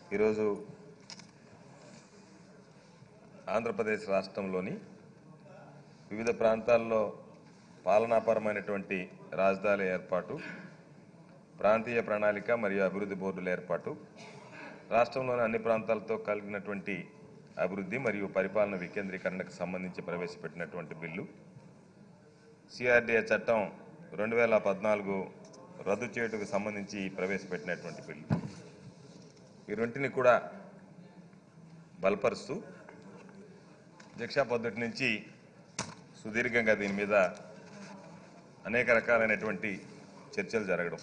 ఈరోజు ఆంధ్రప్రదేశ్ రాష్ట్రంలోని వివిధ ప్రాంతాల్లో పాలనాపరమైనటువంటి రాజధానుల ఏర్పాటు, ప్రాంతీయ ప్రణాళిక మరియు అభివృద్ధి బోర్డుల ఏర్పాటు, రాష్ట్రంలోని అన్ని ప్రాంతాలతో కలిగినటువంటి అభివృద్ధి మరియు పరిపాలన వికేంద్రీకరణకు సంబంధించి ప్రవేశపెట్టినటువంటి బిల్లు, సిఆర్డీఏ చట్టం 2014 రద్దు చేయటకు సంబంధించి ప్రవేశపెట్టినటువంటి బిల్లు, ఈ రెంటిని కూడా బలపరుస్తూ దీక్షా పద్ధతి నుంచి సుదీర్ఘంగా దీని మీద అనేక రకాలైనటువంటి చర్చలు జరగడం,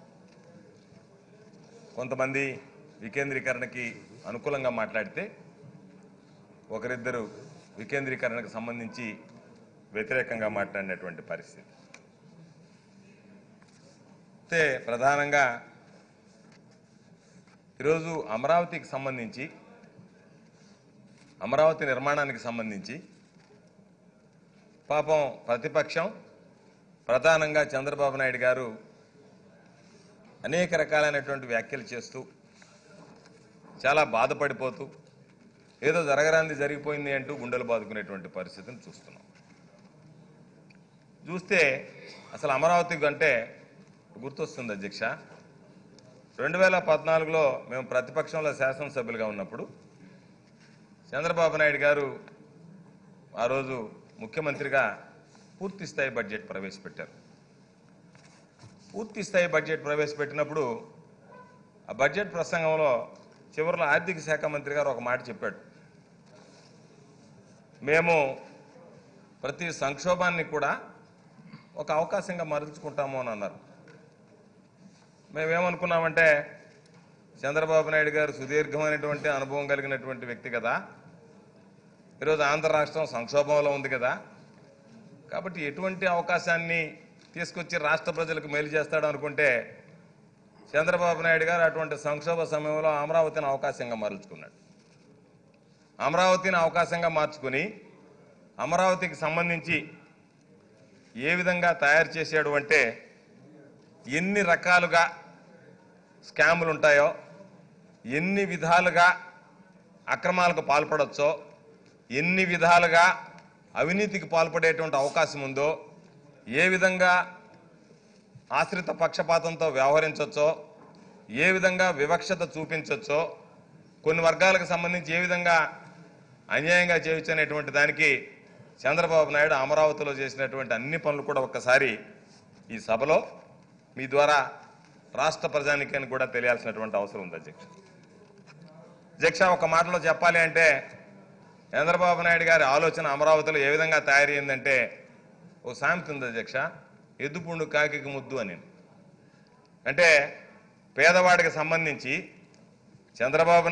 కొంతమంది వికేంద్రీకరణకి అనుకూలంగా మాట్లాడితే ఒకరిద్దరు వికేంద్రీకరణకు సంబంధించి వ్యతిరేకంగా మాట్లాడినటువంటి పరిస్థితి. అయితే ప్రధానంగా ఈరోజు అమరావతికి సంబంధించి, అమరావతి నిర్మాణానికి సంబంధించి పాపం ప్రతిపక్షం ప్రధానంగా చంద్రబాబు నాయుడు గారు అనేక రకాలైనటువంటి వ్యాఖ్యలు చేస్తూ చాలా బాధపడిపోతూ ఏదో జరగరాంది జరిగిపోయింది అంటూ గుండెలు బాదుకునేటువంటి పరిస్థితిని చూస్తున్నాం. చూస్తే అసలు అమరావతి అంటే గుర్తొస్తుంది అధ్యక్ష, 2014లో మేము ప్రతిపక్షంలో శాసనసభ్యులుగా ఉన్నప్పుడు చంద్రబాబు నాయుడు గారు ఆ రోజు ముఖ్యమంత్రిగా పూర్తి స్థాయి బడ్జెట్ ప్రవేశపెట్టారు. పూర్తి స్థాయి బడ్జెట్ ప్రవేశపెట్టినప్పుడు ఆ బడ్జెట్ ప్రసంగంలో చివరిలో ఆర్థిక శాఖ మంత్రి గారు ఒక మాట చెప్పాడు, మేము ప్రతి సంక్షోభాన్ని కూడా ఒక అవకాశంగా మరల్చుకుంటాము అని అన్నారు. మేమేమనుకున్నామంటే చంద్రబాబు నాయుడు గారు సుదీర్ఘమైనటువంటి అనుభవం కలిగినటువంటి వ్యక్తి కదా, ఈరోజు ఆంధ్ర రాష్ట్రం సంక్షోభంలో ఉంది కదా, కాబట్టి ఎటువంటి అవకాశాన్ని తీసుకొచ్చి రాష్ట్ర ప్రజలకు మేలు చేస్తాడు అనుకుంటే చంద్రబాబు నాయుడు గారు అటువంటి సంక్షోభ సమయంలో అమరావతిని అవకాశంగా మరల్చుకున్నాడు. అమరావతిని అవకాశంగా మార్చుకుని అమరావతికి సంబంధించి ఏ విధంగా తయారు చేశాడు అంటే ఎన్ని రకాలుగా స్కాములు ఉంటాయో, ఎన్ని విధాలుగా అక్రమాలకు పాల్పడవచ్చో, ఎన్ని విధాలుగా అవినీతికి పాల్పడేటువంటి అవకాశం ఉందో, ఏ విధంగా ఆశ్రిత పక్షపాతంతో వ్యవహరించవచ్చో, ఏ విధంగా వివక్షత చూపించవచ్చో, కొన్ని వర్గాలకు సంబంధించి ఏ విధంగా అన్యాయంగా చేయొచ్చు అనేటువంటి దానికి చంద్రబాబు నాయుడు అమరావతిలో చేసినటువంటి అన్ని పనులు కూడా ఒక్కసారి ఈ సభలో మీ ద్వారా రాష్ట్ర ప్రజానికాన్ని కూడా తెలియాల్సినటువంటి అవసరం ఉంది అధ్యక్ష. ఒక మాటలో చెప్పాలి అంటే చంద్రబాబు నాయుడు గారి ఆలోచన అమరావతిలో ఏ విధంగా తయారైందంటే ఓ సామెత ఉంది అధ్యక్ష, ఎద్దుపుండు కాకి ముద్దు అని. అంటే పేదవాడికి సంబంధించి చంద్రబాబు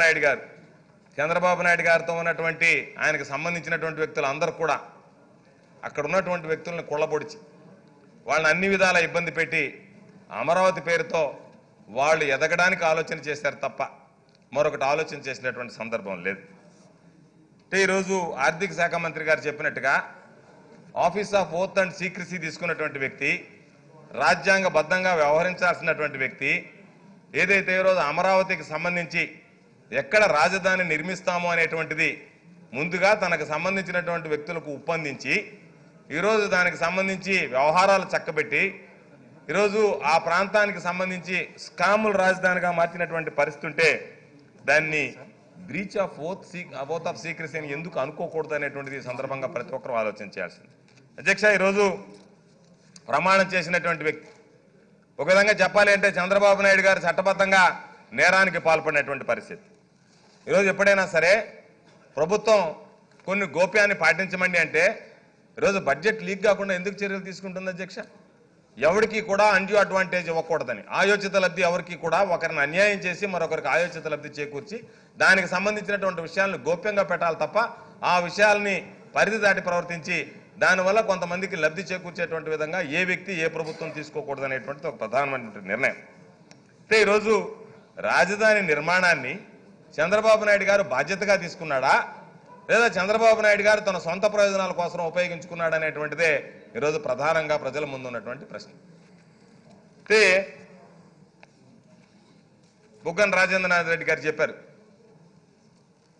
నాయుడు గారితో ఉన్నటువంటి ఆయనకు సంబంధించినటువంటి వ్యక్తులు అందరూ కూడా అక్కడ ఉన్నటువంటి వ్యక్తులను కుళ్ళబొడిచి వాళ్ళని అన్ని విధాలా ఇబ్బంది పెట్టి అమరావతి పేరుతో వాళ్ళు ఎదగడానికి ఆలోచన చేశారు తప్ప మరొకటి ఆలోచన చేసినటువంటి సందర్భం లేదు. అంటే ఈరోజు ఆర్థిక శాఖ మంత్రి గారు చెప్పినట్టుగా office of oath and secrecy తీసుకున్నటువంటి వ్యక్తి, రాజ్యాంగబద్ధంగా వ్యవహరించాల్సినటువంటి వ్యక్తి, ఏదైతే ఈరోజు అమరావతికి సంబంధించి ఎక్కడ రాజధాని నిర్మిస్తామో అనేటువంటిది ముందుగా తనకు సంబంధించినటువంటి వ్యక్తులకు ఒప్పందించి ఈరోజు దానికి సంబంధించి వ్యవహారాలు చక్కబెట్టి ఈరోజు ఆ ప్రాంతానికి సంబంధించి స్కాముల రాజధానిగా మార్చినటువంటి పరిస్థితి ఉంటే దాన్ని breach of oath of secrecy అని ఎందుకు అనుకోకూడదు అనేటువంటిది సందర్భంగా ప్రతి ఒక్కరూ ఆలోచన చేయాల్సింది. అధ్యక్ష, ఈరోజు ప్రమాణం చేసినటువంటి వ్యక్తి ఒక విధంగా చెప్పాలి అంటే చంద్రబాబు నాయుడు గారు చట్టబద్ధంగా నేరానికి పాల్పడినటువంటి పరిస్థితి. ఈరోజు ఎప్పుడైనా సరే ప్రభుత్వం కొన్ని గోప్యాన్ని పాటించమండి అంటే ఈరోజు బడ్జెట్ లీక్ కాకుండా ఎందుకు చర్యలు తీసుకుంటుంది అధ్యక్ష? ఎవరికి కూడా అన్డ్యూ అడ్వాంటేజ్ ఇవ్వకూడదని, ఆయోచిత లబ్ధి ఎవరికి కూడా ఒకరిని అన్యాయం చేసి మరొకరికి ఆయోచిత లబ్ధి చేకూర్చి దానికి సంబంధించినటువంటి విషయాలను గోప్యంగా పెట్టాలి తప్ప ఆ విషయాల్ని పరిధి దాటి ప్రవర్తించి దానివల్ల కొంతమందికి లబ్ధి చేకూర్చేటువంటి విధంగా ఏ వ్యక్తి ఏ ప్రభుత్వం తీసుకోకూడదు అనేటువంటిది ఒక ప్రధానమైనటువంటి నిర్ణయం. అయితే ఈరోజు రాజధాని నిర్మాణాన్ని చంద్రబాబు నాయుడు గారు బాధ్యతగా తీసుకున్నాడా లేదా చంద్రబాబు నాయుడు గారు తన సొంత ప్రయోజనాల కోసం ఉపయోగించుకున్నాడు అనేటువంటిదే ఈరోజు ప్రధానంగా ప్రజల ముందు ఉన్నటువంటి ప్రశ్న. అయితే బుగ్గన రాజేంద్రనాథ్ రెడ్డి గారు చెప్పారు,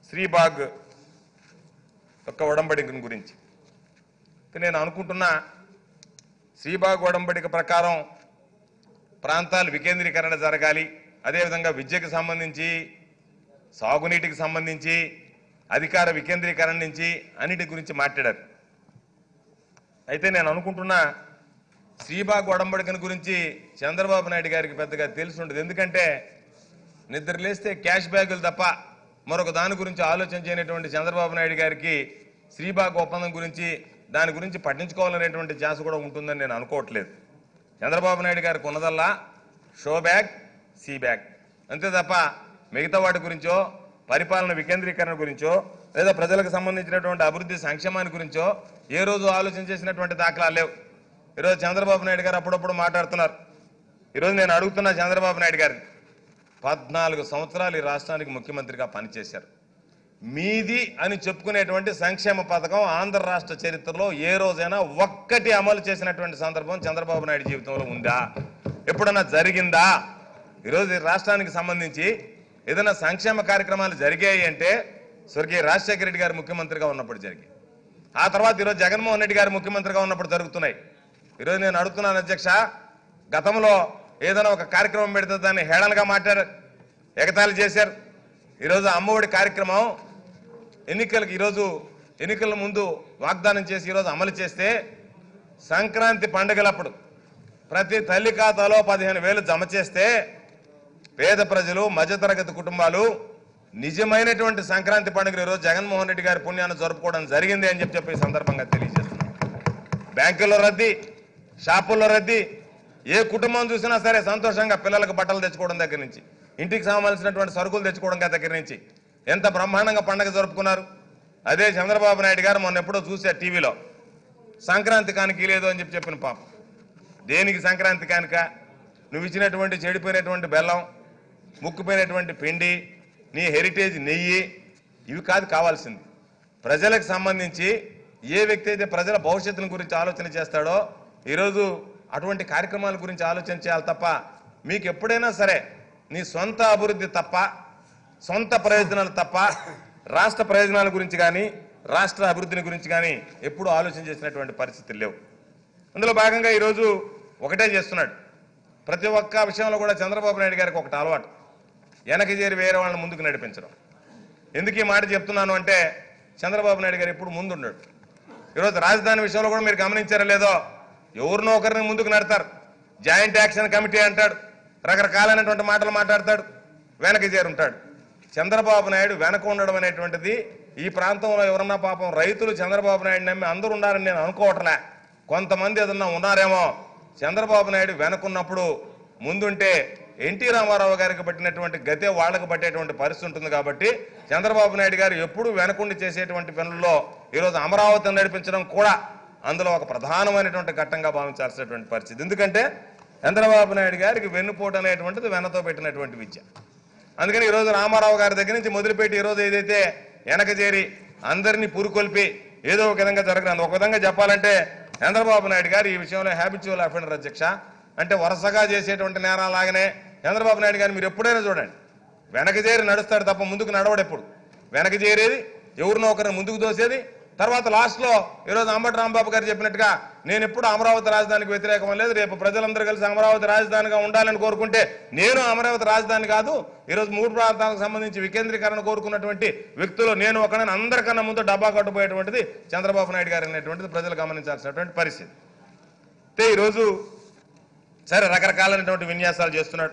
శ్రీబాగ్ యొక్క ఒడంబడిక గురించి నేను అనుకుంటున్నా, శ్రీబాగ్ ఒడంబడిక ప్రకారం ప్రాంతాలు వికేంద్రీకరణ జరగాలి, అదేవిధంగా విద్యకు సంబంధించి, సాగునీటికి సంబంధించి, అధికార వికేంద్రీకరణ నుంచి అన్నిటి గురించి మాట్లాడారు. అయితే నేను అనుకుంటున్నా శ్రీబాగ్ ఒడంబడికను గురించి చంద్రబాబు నాయుడు గారికి పెద్దగా తెలిసి ఉండదు. ఎందుకంటే నిద్ర లేస్తే క్యాష్ బ్యాగులు తప్ప మరొక దాని గురించి ఆలోచన చేయనటువంటి చంద్రబాబు నాయుడు గారికి శ్రీబాగ్ ఒప్పందం గురించి, దాని గురించి పట్టించుకోవాలనేటువంటి ధ్యాస కూడా ఉంటుందని నేను అనుకోవట్లేదు. చంద్రబాబు నాయుడు గారికి ఉన్నదల్లా షో బ్యాగ్, సీ బ్యాగ్ అంతే తప్ప మిగతా వాటి గురించో, పరిపాలన వికేంద్రీకరణ గురించో, లేదా ప్రజలకు సంబంధించినటువంటి అభివృద్ధి సంక్షేమాన్ని గురించో ఏ రోజు ఆలోచన చేసినటువంటి దాఖలాలు లేవు. ఈరోజు చంద్రబాబు నాయుడు గారు అప్పుడప్పుడు మాట్లాడుతున్నారు. ఈరోజు నేను అడుగుతున్నా చంద్రబాబు నాయుడు గారిని, 14 సంవత్సరాలు ఈ రాష్ట్రానికి ముఖ్యమంత్రిగా పనిచేశారు. మీది అని చెప్పుకునేటువంటి సంక్షేమ పథకం ఆంధ్ర రాష్ట్ర చరిత్రలో ఏ రోజైనా ఒక్కటి అమలు చేసినటువంటి సందర్భం చంద్రబాబు నాయుడు జీవితంలో ఉందా? ఎప్పుడన్నా జరిగిందా? ఈరోజు ఈ రాష్ట్రానికి సంబంధించి ఏదైనా సంక్షేమ కార్యక్రమాలు జరిగాయి అంటే స్వర్గీయ రాజశేఖర రెడ్డి గారు ముఖ్యమంత్రిగా ఉన్నప్పుడు జరిగాయి. ఆ తర్వాత ఈరోజు జగన్మోహన్ రెడ్డి గారు ముఖ్యమంత్రిగా ఉన్నప్పుడు జరుగుతున్నాయి. ఈరోజు నేను అడుగుతున్నాను అధ్యక్ష, గతంలో ఏదైనా ఒక కార్యక్రమం పెడితే దాన్ని హేళనగా మాట్లాడారు, ఎగతాళి చేశారు. ఈరోజు అమ్మఒడి కార్యక్రమం ఎన్నికల ముందు వాగ్దానం చేసి ఈరోజు అమలు చేస్తే సంక్రాంతి పండుగలప్పుడు ప్రతి తల్లి ఖాతాలో 15,000 జమ చేస్తే పేద ప్రజలు, మధ్యతరగతి కుటుంబాలు నిజమైనటువంటి సంక్రాంతి పండుగ ఈరోజు జగన్మోహన్ రెడ్డి గారి పుణ్యాన్ని జరుపుకోవడం జరిగింది అని చెప్పి ఈ సందర్భంగా తెలియజేస్తున్నాం. బ్యాంకుల్లో రద్దీ, షాపుల్లో రద్దీ, ఏ కుటుంబం చూసినా సరే సంతోషంగా పిల్లలకు బట్టలు తెచ్చుకోవడం దగ్గర నుంచి, ఇంటికి సంబంధించినటువంటి సరుకులు తెచ్చుకోవడం దగ్గర నుంచి ఎంత బ్రహ్మాండంగా పండుగ జరుపుకున్నారు. అదే చంద్రబాబు నాయుడు గారు మొన్న ఎప్పుడో చూశారు టీవీలో, సంక్రాంతి కానుక లేదు అని చెప్పిన పాపం. దేనికి సంక్రాంతి కానుక? నువ్వు ఇచ్చినటువంటి చెడిపోయినటువంటి బెల్లం, ముక్కుపోయినటువంటి పిండి, నీ హెరిటేజ్ నెయ్యి, ఇవి కాదు కావాల్సింది. ప్రజలకు సంబంధించి ఏ వ్యక్తి అయితే ప్రజల భవిష్యత్తుల గురించి ఆలోచన చేస్తాడో ఈరోజు అటువంటి కార్యక్రమాల గురించి ఆలోచన చేయాలి తప్ప, మీకు ఎప్పుడైనా సరే నీ సొంత అభివృద్ధి తప్ప, సొంత ప్రయోజనాలు తప్ప, రాష్ట్ర ప్రయోజనాల గురించి కానీ, రాష్ట్ర అభివృద్ధిని గురించి కానీ ఎప్పుడూ ఆలోచన చేసినటువంటి పరిస్థితులు లేవు. అందులో భాగంగా ఈరోజు ఒకటే చేస్తున్నాడు. ప్రతి ఒక్క విషయంలో కూడా చంద్రబాబు నాయుడు గారికి ఒకటి అలవాటు, వెనక చేరి వేరే వాళ్ళని ముందుకు నడిపించడం. ఎందుకు ఈ మాట చెప్తున్నాను అంటే, చంద్రబాబు నాయుడు గారు ఎప్పుడు ముందున్నాడు. ఈరోజు రాజధాని విషయంలో కూడా మీరు గమనించారో లేదో, ఎవరినో ఒకరిని ముందుకు నడతారు. జాయింట్ యాక్షన్ కమిటీ అంటాడు, రకరకాలైనటువంటి మాటలు మాట్లాడతాడు, వెనక చేరుంటాడు. చంద్రబాబు నాయుడు వెనక ఉండడం అనేటువంటిది ఈ ప్రాంతంలో ఎవరన్నా పాపం రైతులు చంద్రబాబు నాయుడు నమ్మి అందరూ ఉన్నారని నేను అనుకోవట్లే. కొంతమంది ఏదన్నా ఉన్నారేమో. చంద్రబాబు నాయుడు వెనకున్నప్పుడు ముందుంటే ఎన్టీ రామారావు గారికి పట్టినటువంటి గతే వాళ్లకు పట్టేటువంటి పరిస్థితి ఉంటుంది. కాబట్టి చంద్రబాబు నాయుడు గారు ఎప్పుడు వెనకుండి చేసేటువంటి పనుల్లో ఈరోజు అమరావతిని నడిపించడం కూడా అందులో ఒక ప్రధానమైనటువంటి ఘట్టంగా భావించాల్సినటువంటి పరిస్థితి. ఎందుకంటే చంద్రబాబు నాయుడు గారికి వెన్నుపోటు అనేటువంటిది వెనతో పెట్టినటువంటి విద్య. అందుకని ఈరోజు రామారావు గారి దగ్గర నుంచి మొదలుపెట్టి ఈరోజు ఏదైతే వెనక చేరి అందరినీ పురుకొల్పి ఏదో ఒక విధంగా జరగదు. ఒక విధంగా చెప్పాలంటే చంద్రబాబు నాయుడు గారు ఈ విషయంలో హ్యాబిచువల్ అఫెండర్ అధ్యక్ష. అంటే వరుసగా చేసేటువంటి నేరాలాగానే చంద్రబాబు నాయుడు గారు మీరు ఎప్పుడైనా చూడండి, వెనక చేరి నడుస్తాడు తప్ప ముందుకు నడవడు. ఎప్పుడు వెనక చేరేది, ఎవరినో ఒకరిని ముందుకు దోసేది, తర్వాత లాస్ట్లో ఈరోజు అంబటి రాంబాబు గారు చెప్పినట్టుగా నేను ఎప్పుడు అమరావతి రాజధానికి వ్యతిరేకం లేదు, రేపు ప్రజలందరూ కలిసి అమరావతి రాజధానిగా ఉండాలని కోరుకుంటే నేను అమరావతి రాజధాని కాదు, ఈరోజు 3 ప్రాంతాలకు సంబంధించి వికేంద్రీకరణ కోరుకున్నటువంటి వ్యక్తులు నేను ఒకనని అందరికన్నా ముందు డబ్బా కట్టుపోయేటువంటిది చంద్రబాబు నాయుడు గారు అనేటువంటిది ప్రజలు గమనించాల్సినటువంటి పరిస్థితి. అయితే ఈరోజు సరే రకరకాలైనటువంటి విన్యాసాలు చేస్తున్నాడు.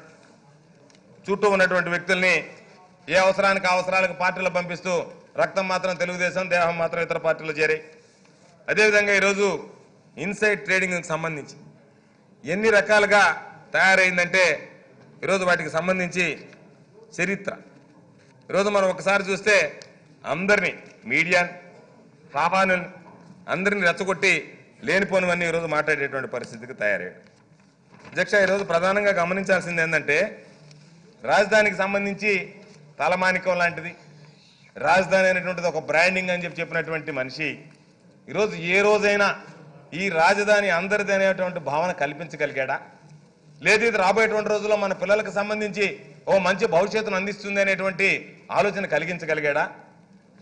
చుట్టూ ఉన్నటువంటి వ్యక్తుల్ని ఏ అవసరానికి అవసరాలకు పార్టీలు పంపిస్తూ రక్తం మాత్రం తెలుగుదేశం, దేహం మాత్రం ఇతర పార్టీలు చేరాయి. అదేవిధంగా ఈరోజు ఇన్సైడ్ ట్రేడింగ్కి సంబంధించి ఎన్ని రకాలుగా తయారైందంటే ఈరోజు వాటికి సంబంధించి చరిత్ర ఈరోజు మనం ఒకసారి చూస్తే అందరినీ మీడియా సామాన్యుల్ని అందరినీ రెచ్చగొట్టి లేనిపోనివన్నీ ఈరోజు మాట్లాడేటువంటి పరిస్థితికి తయారయ్యాడు. అధ్యక్ష, ఈరోజు ప్రధానంగా గమనించాల్సింది ఏంటంటే రాజధానికి సంబంధించి తలమానికం లాంటిది, రాజధాని అనేటువంటిది ఒక బ్రాండింగ్ అని చెప్పినటువంటి మనిషి ఈరోజు ఏ రోజైనా ఈ రాజధాని అందరిది అనేటువంటి భావన కల్పించగలిగాడా? లేదు ఇది రాబోయేటువంటి రోజుల్లో మన పిల్లలకు సంబంధించి ఓ మంచి భవిష్యత్తును అందిస్తుంది అనేటువంటి ఆలోచన కలిగించగలిగాడా?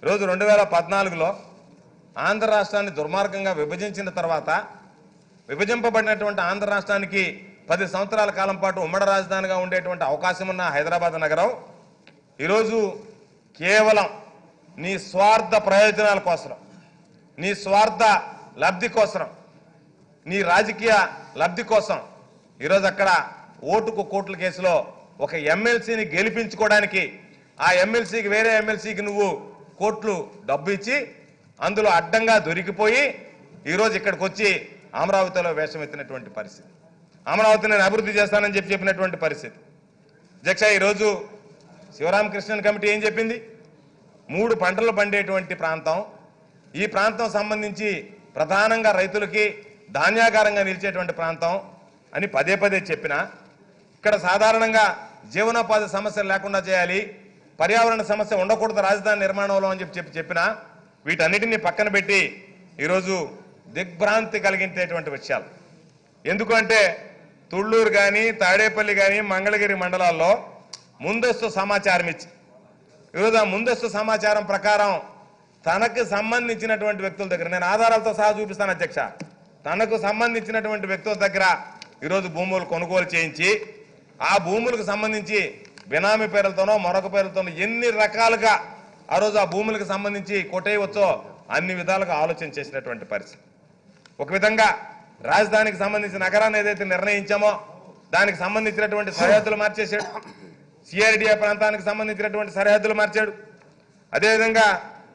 ఈరోజు 2014లో ఆంధ్ర రాష్ట్రాన్ని దుర్మార్గంగా విభజించిన తర్వాత విభజింపబడినటువంటి ఆంధ్ర రాష్ట్రానికి 10 సంవత్సరాల కాలం పాటు ఉమ్మడి రాజధానిగా ఉండేటువంటి అవకాశం ఉన్న హైదరాబాద్ నగరం ఈరోజు కేవలం నీ స్వార్థ ప్రయోజనాల కోసం, నీ స్వార్థ లబ్ధి కోసం, నీ రాజకీయ లబ్ధి కోసం ఈరోజు అక్కడ ఓటుకు కోట్ల కేసులో ఒక ఎమ్మెల్సీని గెలిపించుకోవడానికి ఆ ఎమ్మెల్సీకి వేరే ఎమ్మెల్సీకి నువ్వు కోట్లు డబ్బు ఇచ్చి అందులో అడ్డంగా దొరికిపోయి ఈరోజు ఇక్కడికి వచ్చి అమరావతిలో వేషం ఎత్తినటువంటి పరిస్థితి. అమరావతిని నేను అభివృద్ధి చేస్తానని చెప్పినటువంటి పరిస్థితి. అధ్యక్ష, ఈరోజు శివరామకృష్ణన్ కమిటీ ఏం చెప్పింది? 3 పంటలు పండేటువంటి ప్రాంతం, ఈ ప్రాంతం సంబంధించి ప్రధానంగా రైతులకి ధాన్యాగారంగా నిలిచేటువంటి ప్రాంతం అని పదే పదే చెప్పినా ఇక్కడ సాధారణంగా జీవనోపాధి సమస్యలు లేకుండా చేయాలి, పర్యావరణ సమస్య ఉండకూడదు రాజధాని నిర్మాణంలో అని చెప్పినా వీటన్నిటినీ పక్కన పెట్టి ఈరోజు దిగ్భ్రాంతి కలిగించేటువంటి విషయాలు. ఎందుకంటే తుళ్ళూరు కానీ తాడేపల్లి కానీ మంగళగిరి మండలాల్లో ముందస్తు సమాచారం ఇచ్చి ఈరోజు ఆ ముందస్తు సమాచారం ప్రకారం తనకు సంబంధించినటువంటి వ్యక్తుల దగ్గర, నేను ఆధారాలతో సహా చూపిస్తాను అధ్యక్ష, తనకు సంబంధించినటువంటి వ్యక్తుల దగ్గర ఈరోజు భూములు కొనుగోలు చేయించి ఆ భూములకు సంబంధించి బినామీ పేర్లతోనో మరొక పేర్లతోనో ఎన్ని రకాలుగా ఆ రోజు ఆ భూములకు సంబంధించి కొట్టేయవచ్చో అన్ని విధాలుగా ఆలోచన చేసినటువంటి పరిస్థితి. ఒక విధంగా రాజధానికి సంబంధించిన నగరాన్ని ఏదైతే నిర్ణయించామో దానికి సంబంధించినటువంటి సరిహద్దులు మార్చేశాడు, సిఆర్డిఏ ప్రాంతానికి సంబంధించినటువంటి సరిహద్దులు మార్చాడు. అదేవిధంగా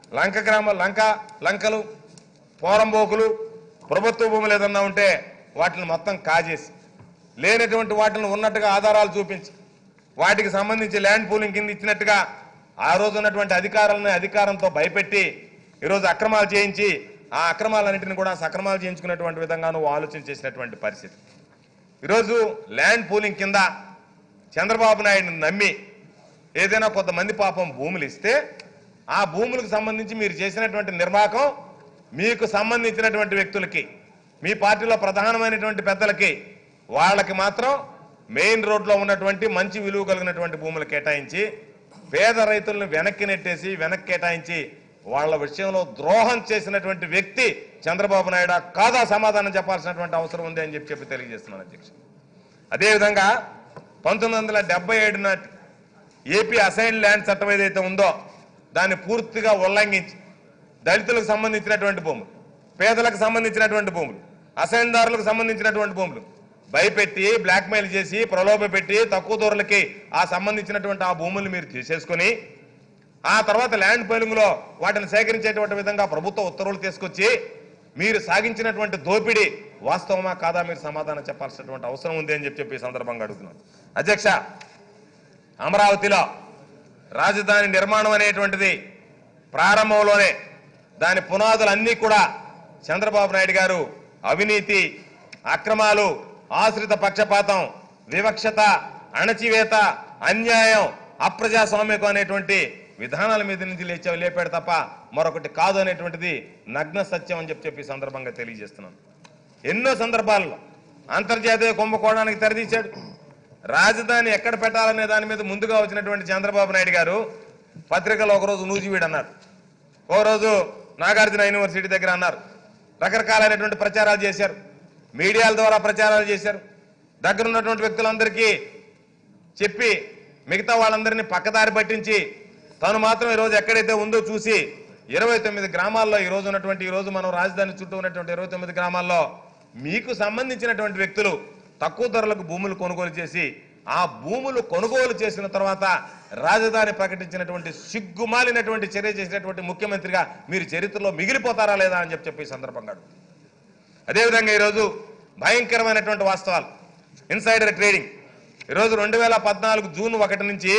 లంకలు పోరంబోకులు ప్రభుత్వ భూములు ఏదన్నా ఉంటే వాటిని మొత్తం కాజేసి లేనటువంటి వాటిని ఉన్నట్టుగా ఆధారాలు చూపించి వాటికి సంబంధించి ల్యాండ్ పూలింగ్ కింద ఇచ్చినట్టుగా ఆ రోజు ఉన్నటువంటి అధికారంతో భయపెట్టి ఈరోజు అక్రమాలు చేయించి ఆ అక్రమాలన్నింటినీ కూడా సక్రమాలు చేయించుకునేటువంటి విధంగా నువ్వు ఆలోచన చేసినటువంటి పరిస్థితి. ఈరోజు ల్యాండ్ పూలింగ్ కింద చంద్రబాబు నాయుడిని నమ్మి ఏదైనా కొంతమంది పాపం భూములు ఇస్తే ఆ భూములకు సంబంధించి మీరు చేసినటువంటి నిర్వాహకం మీకు సంబంధించినటువంటి వ్యక్తులకి, మీ పార్టీలో ప్రధానమైనటువంటి పెద్దలకి, వాళ్ళకి మాత్రం మెయిన్ రోడ్లో ఉన్నటువంటి మంచి విలువ కలిగినటువంటి భూములు కేటాయించి పేద రైతులను వెనక్కి కేటాయించి వాళ్ళ విషయంలో ద్రోహం చేసినటువంటి వ్యక్తి చంద్రబాబు నాయుడు కాదా సమాధానం చెప్పాల్సినటువంటి అవసరం ఉంది అని చెప్పి తెలియజేస్తున్నాను అధ్యక్ష. అదేవిధంగా 1977 నాటి ఏపీ అసైన్ ల్యాండ్ చట్టం ఏదైతే ఉందో దాన్ని పూర్తిగా ఉల్లంఘించి దళితులకు సంబంధించినటువంటి భూములు, పేదలకు సంబంధించినటువంటి భూములు, అసైన్దారులకు సంబంధించినటువంటి భూములు భయపెట్టి బ్లాక్మెయిల్ చేసి ప్రలోభ పెట్టి తక్కువ ధరలకి ఆ సంబంధించినటువంటి ఆ భూములు మీరు తీసేసుకొని ఆ తర్వాత ల్యాండ్ పూలింగ్లో వాటిని సేకరించేటువంటి విధంగా ప్రభుత్వ ఉత్తర్వులు తీసుకొచ్చి మీరు సాగించినటువంటి దోపిడీ వాస్తవమా కాదా మీరు సమాధానం చెప్పాల్సినటువంటి అవసరం ఉంది అని చెప్పి సందర్భంగా అడుగుతున్నాను అధ్యక్ష. అమరావతిలో రాజధాని నిర్మాణం అనేటువంటిది ప్రారంభంలోనే దాని పునాదులన్నీ కూడా చంద్రబాబు నాయుడు గారు అవినీతి, అక్రమాలు, ఆశ్రిత పక్షపాతం, వివక్షత, అణచివేత, అన్యాయం, అప్రజాస్వామ్యం అనేటువంటి విధానాల మీద నుంచి లేపాడు తప్ప మరొకటి కాదు అనేటువంటిది నగ్న సత్యం అని చెప్పి సందర్భంగా తెలియజేస్తున్నాను. ఎన్నో సందర్భాల్లో అంతర్జాతీయ కుంభకోణానికి తెరదీశాడు. రాజధాని ఎక్కడ పెట్టాలనే దాని మీద ముందుగా వచ్చినటువంటి చంద్రబాబు నాయుడు గారు పత్రికలో ఒకరోజు నూజివీడు అన్నారు, ఒకరోజు నాగార్జున యూనివర్సిటీ దగ్గర అన్నారు. రకరకాలైనటువంటి ప్రచారాలు చేశారు, మీడియాల ద్వారా ప్రచారాలు చేశారు. దగ్గర ఉన్నటువంటి వ్యక్తులందరికీ చెప్పి మిగతా వాళ్ళందరినీ పక్కదారి పట్టించి తను మాత్రం ఈరోజు ఎక్కడైతే ఉందో చూసి 29 గ్రామాల్లో ఈరోజు మనం రాజధాని చుట్టూ ఉన్నటువంటి 29 గ్రామాల్లో మీకు సంబంధించినటువంటి వ్యక్తులు తక్కువ ధరలకు భూములు కొనుగోలు చేసి ఆ భూములు కొనుగోలు చేసిన తర్వాత రాజధాని ప్రకటించినటువంటి సిగ్గుమాలినటువంటి చర్య చేసినటువంటి ముఖ్యమంత్రిగా మీరు చరిత్రలో మిగిలిపోతారా లేదా అని చెప్పి సందర్భంగా. అదేవిధంగా ఈరోజు భయంకరమైనటువంటి వాస్తవాలు, ఇన్సైడర్ ట్రేడింగ్. ఈరోజు 2014 జూన్ 1 నుంచి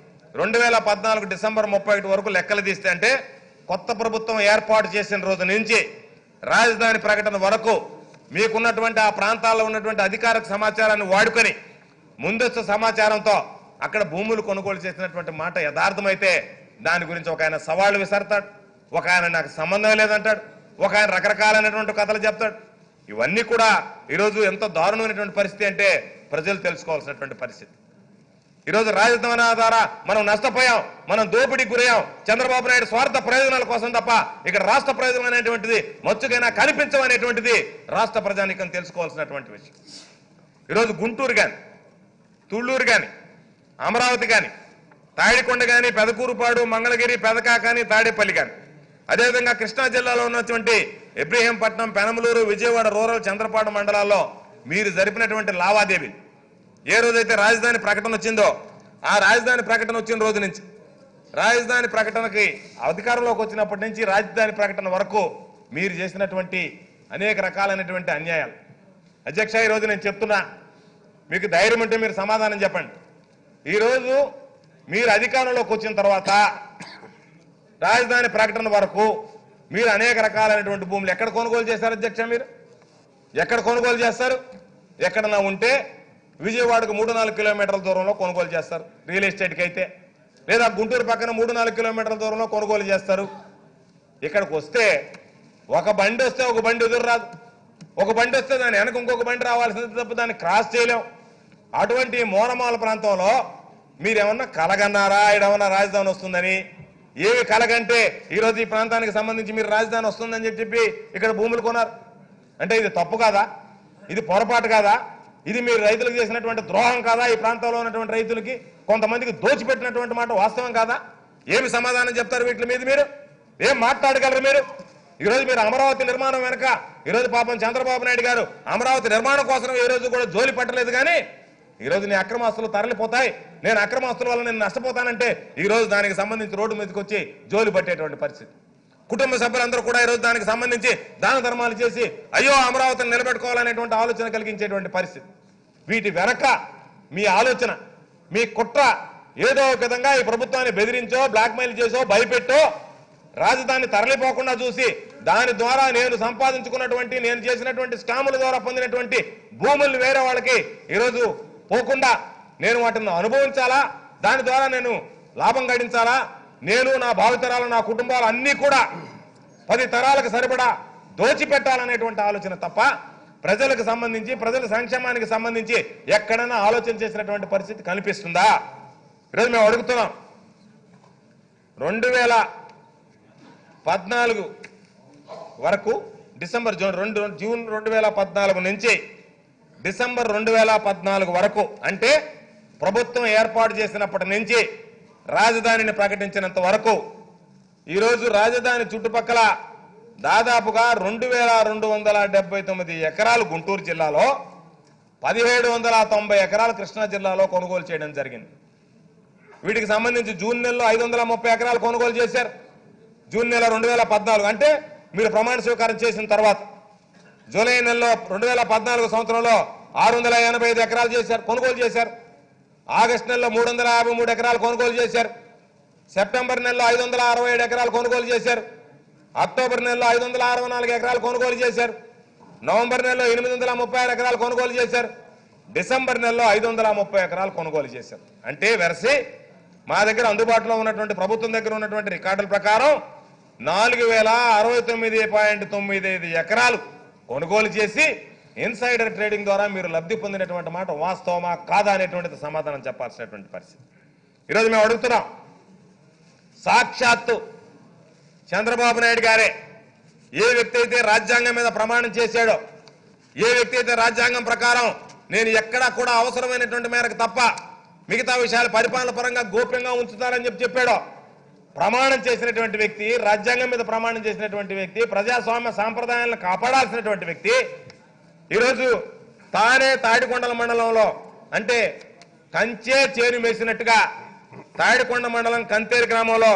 2014 డిసెంబర్ 31 వరకు లెక్కలు తీస్తే అంటే కొత్త ప్రభుత్వం ఏర్పాటు చేసిన రోజు నుంచి రాజధాని ప్రకటన వరకు మీకున్నటువంటి ఆ ప్రాంతాల్లో ఉన్నటువంటి అధికారిక సమాచారాన్ని వాడుకొని ముందస్తు సమాచారంతో అక్కడ భూములు కొనుగోలు చేసినటువంటి మాట యథార్థమైతే దాని గురించి ఒక ఆయన సవాళ్లు విసరతాడు, ఒక ఆయన నాకు సంబంధం లేదంటాడు, ఒక ఆయన రకరకాలైనటువంటి కథలు చెప్తాడు. ఇవన్నీ కూడా ఈరోజు ఎంత దారుణమైనటువంటి పరిస్థితి అంటే ప్రజలు తెలుసుకోవాల్సినటువంటి పరిస్థితి. ఈరోజు రాజధాని ద్వారా మనం నష్టపోయాం, మనం దోపిడీకి గురయ్యాం. చంద్రబాబు నాయుడు స్వార్థ ప్రయోజనాల కోసం తప్ప ఇక్కడ రాష్ట్ర ప్రయోజనం అనేటువంటిది మచ్చుకైనా కనిపించమనేటువంటిది రాష్ట్ర ప్రజానీకం తెలుసుకోవాల్సినటువంటి విషయం. ఈరోజు గుంటూరు కానీ, తుళ్ళూరు కానీ, అమరావతి కానీ, తాడికొండ కానీ, పెదకూరుపాడు, మంగళగిరి, పెదకాకాని, తాడేపల్లి కానీ, అదేవిధంగా కృష్ణా జిల్లాలో ఉన్నటువంటి ఇబ్రహీంపట్నం, పెనమలూరు, విజయవాడ రూరల్, చంద్రపాడు మండలాల్లో మీరు జరిపినటువంటి లావాదేవీలు ఏ రోజైతే రాజధాని ప్రకటన వచ్చిందో ఆ రాజధాని ప్రకటన వచ్చిన రోజు నుంచి రాజధాని ప్రకటనకి అధికారంలోకి వచ్చినప్పటి నుంచి రాజధాని ప్రకటన వరకు మీరు చేసినటువంటి అనేక రకాలైనటువంటి అన్యాయాలు. అధ్యక్ష, ఈరోజు నేను చెప్తున్నా, మీకు ధైర్యం ఉంటే మీరు సమాధానం చెప్పండి. ఈరోజు మీరు అధికారంలోకి వచ్చిన తర్వాత రాజధాని ప్రకటన వరకు మీరు అనేక రకాలైనటువంటి భూములు ఎక్కడ కొనుగోలు చేశారు అధ్యక్ష? మీరు ఎక్కడ కొనుగోలు చేస్తారు? ఎక్కడన్నా ఉంటే విజయవాడకు 3-4 కిలోమీటర్ల దూరంలో కొనుగోలు చేస్తారు రియల్ ఎస్టేట్కి అయితే, లేదా గుంటూరు పక్కన 3-4 కిలోమీటర్ల దూరంలో కొనుగోలు చేస్తారు. ఇక్కడికి వస్తే ఒక బండి వస్తే ఒక బండి ఎదురు రాదు, ఒక బండి వస్తే దాని వెనక ఇంకొక బండి రావాల్సింది తప్ప దాన్ని క్రాస్ చేయలేం. అటువంటి మూలమాల ప్రాంతంలో మీరేమన్నా కలగన్నారా ఇడమన్నా రాజధాని వస్తుందని? ఏవి కలగంటే ఈరోజు ఈ ప్రాంతానికి సంబంధించి మీరు రాజధాని వస్తుందని చెప్పి ఇక్కడ భూములు కొన్నారు అంటే ఇది తప్పు కాదా? ఇది పొరపాటు కాదా? ఇది మీరు రైతులకు చేసినటువంటి ద్రోహం కాదా? ఈ ప్రాంతంలో ఉన్నటువంటి రైతులకి కొంతమందికి దోచిపెట్టినటువంటి మాట వాస్తవం కాదా? ఏమి సమాధానం చెప్తారు వీటి మీద? మీరు ఏం మాట్లాడగలరు? మీరు ఈరోజు మీరు అమరావతి నిర్మాణం వెనక ఈరోజు పాపం చంద్రబాబు నాయుడు గారు అమరావతి నిర్మాణం కోసం ఈ రోజు కూడా జోలి పట్టలేదు. కానీ ఈరోజు నీ అక్రమాస్తులు తరలిపోతాయి, నేను అక్రమాస్తుల వల్ల నేను నష్టపోతానంటే ఈరోజు దానికి సంబంధించి రోడ్డు మీదకి వచ్చి జోలి పట్టేటువంటి పరిస్థితి. కుటుంబ సభ్యులందరూ కూడా ఈరోజు దానికి సంబంధించి దాన ధర్మాలు చేసి అయ్యో అమరావతిని నిలబెట్టుకోవాలనేటువంటి ఆలోచన కలిగించేటువంటి పరిస్థితి. వీటి వెనక మీ ఆలోచన, మీ కుట్ర ఏదో ఒక విధంగా ఈ ప్రభుత్వాన్ని బెదిరించో, బ్లాక్మెయిల్ చేసో, భయపెట్టో రాజధాని తరలిపోకుండా చూసి దాని ద్వారా నేను సంపాదించుకున్నటువంటి, నేను చేసినటువంటి స్కాముల ద్వారా పొందినటువంటి భూముల్ని వేరే వాళ్ళకి ఈరోజు పోకుండా నేను వాటిని అనుభవించాలా, దాని ద్వారా నేను లాభం గడించాలా, నేను నా భావితరాలు నా కుటుంబాలు అన్నీ కూడా 10 తరాలకు సరిపడా దోచిపెట్టాలనేటువంటి ఆలోచన తప్ప ప్రజలకు సంబంధించి ప్రజల సంక్షేమానికి సంబంధించి ఎక్కడైనా ఆలోచన చేసినటువంటి పరిస్థితి కనిపిస్తుందా? ఈరోజు మేము అడుగుతున్నాం. 2014 వరకు జూన్ 2014 నుంచి డిసెంబర్ 2014 వరకు అంటే ప్రభుత్వం ఏర్పాటు చేసినప్పటి నుంచి రాజధానిని ప్రకటించినంత వరకు ఈరోజు రాజధాని చుట్టుపక్కల దాదాపుగా 2279 ఎకరాలు గుంటూరు జిల్లాలో, 1790 ఎకరాలు కృష్ణా జిల్లాలో కొనుగోలు చేయడం జరిగింది. వీటికి సంబంధించి జూన్ నెలలో 530 ఎకరాలు కొనుగోలు చేశారు. జూన్ నెల 2014 అంటే మీరు ప్రమాణ స్వీకారం చేసిన తర్వాత జూలై నెలలో 2014 సంవత్సరంలో 685 ఎకరాలు కొనుగోలు చేశారు. ఆగస్టు నెలలో 353 ఎకరాలు కొనుగోలు చేశారు. సెప్టెంబర్ నెలలో 567 ఎకరాలు కొనుగోలు చేశారు. అక్టోబర్ నెలలో 564 ఎకరాలు కొనుగోలు చేశారు. నవంబర్ నెలలో 836 ఎకరాలు కొనుగోలు చేశారు. డిసెంబర్ నెలలో 530 ఎకరాలు కొనుగోలు చేశారు. అంటే వెరసి మా దగ్గర అందుబాటులో ఉన్నటువంటి ప్రభుత్వం దగ్గర ఉన్నటువంటి రికార్డుల ప్రకారం 4069.95 ఎకరాలు కొనుగోలు చేసి ఇన్సైడర్ ట్రేడింగ్ ద్వారా మీరు లబ్ధి పొందినటువంటి మాట వాస్తవమా కాదా అనేటువంటిది సమాధానం చెప్పాల్సినటువంటి పరిస్థితి. ఈరోజు మేము అడుగుతున్నాం, సాక్షాత్తు చంద్రబాబు నాయుడు గారే ఏ వ్యక్తి అయితే రాజ్యాంగం మీద ప్రమాణం చేశాడో, ఏ వ్యక్తి అయితే రాజ్యాంగం ప్రకారం నేను ఎక్కడా కూడా అవసరమైనటువంటి మేరకు తప్ప మిగతా విషయాలు పరిపాలన పరంగా గోప్యంగా ఉంచుతారని చెప్పాడో, ప్రమాణం చేసినటువంటి వ్యక్తి, రాజ్యాంగం మీద ప్రమాణం చేసినటువంటి వ్యక్తి, ప్రజాస్వామ్య సాంప్రదాయాలను కాపాడాల్సినటువంటి వ్యక్తి ఈరోజు తానే తాడికొండల మండలంలో అంటే కంచే చేరు వేసినట్టుగా తాడికొండ మండలం కంతేరు గ్రామంలో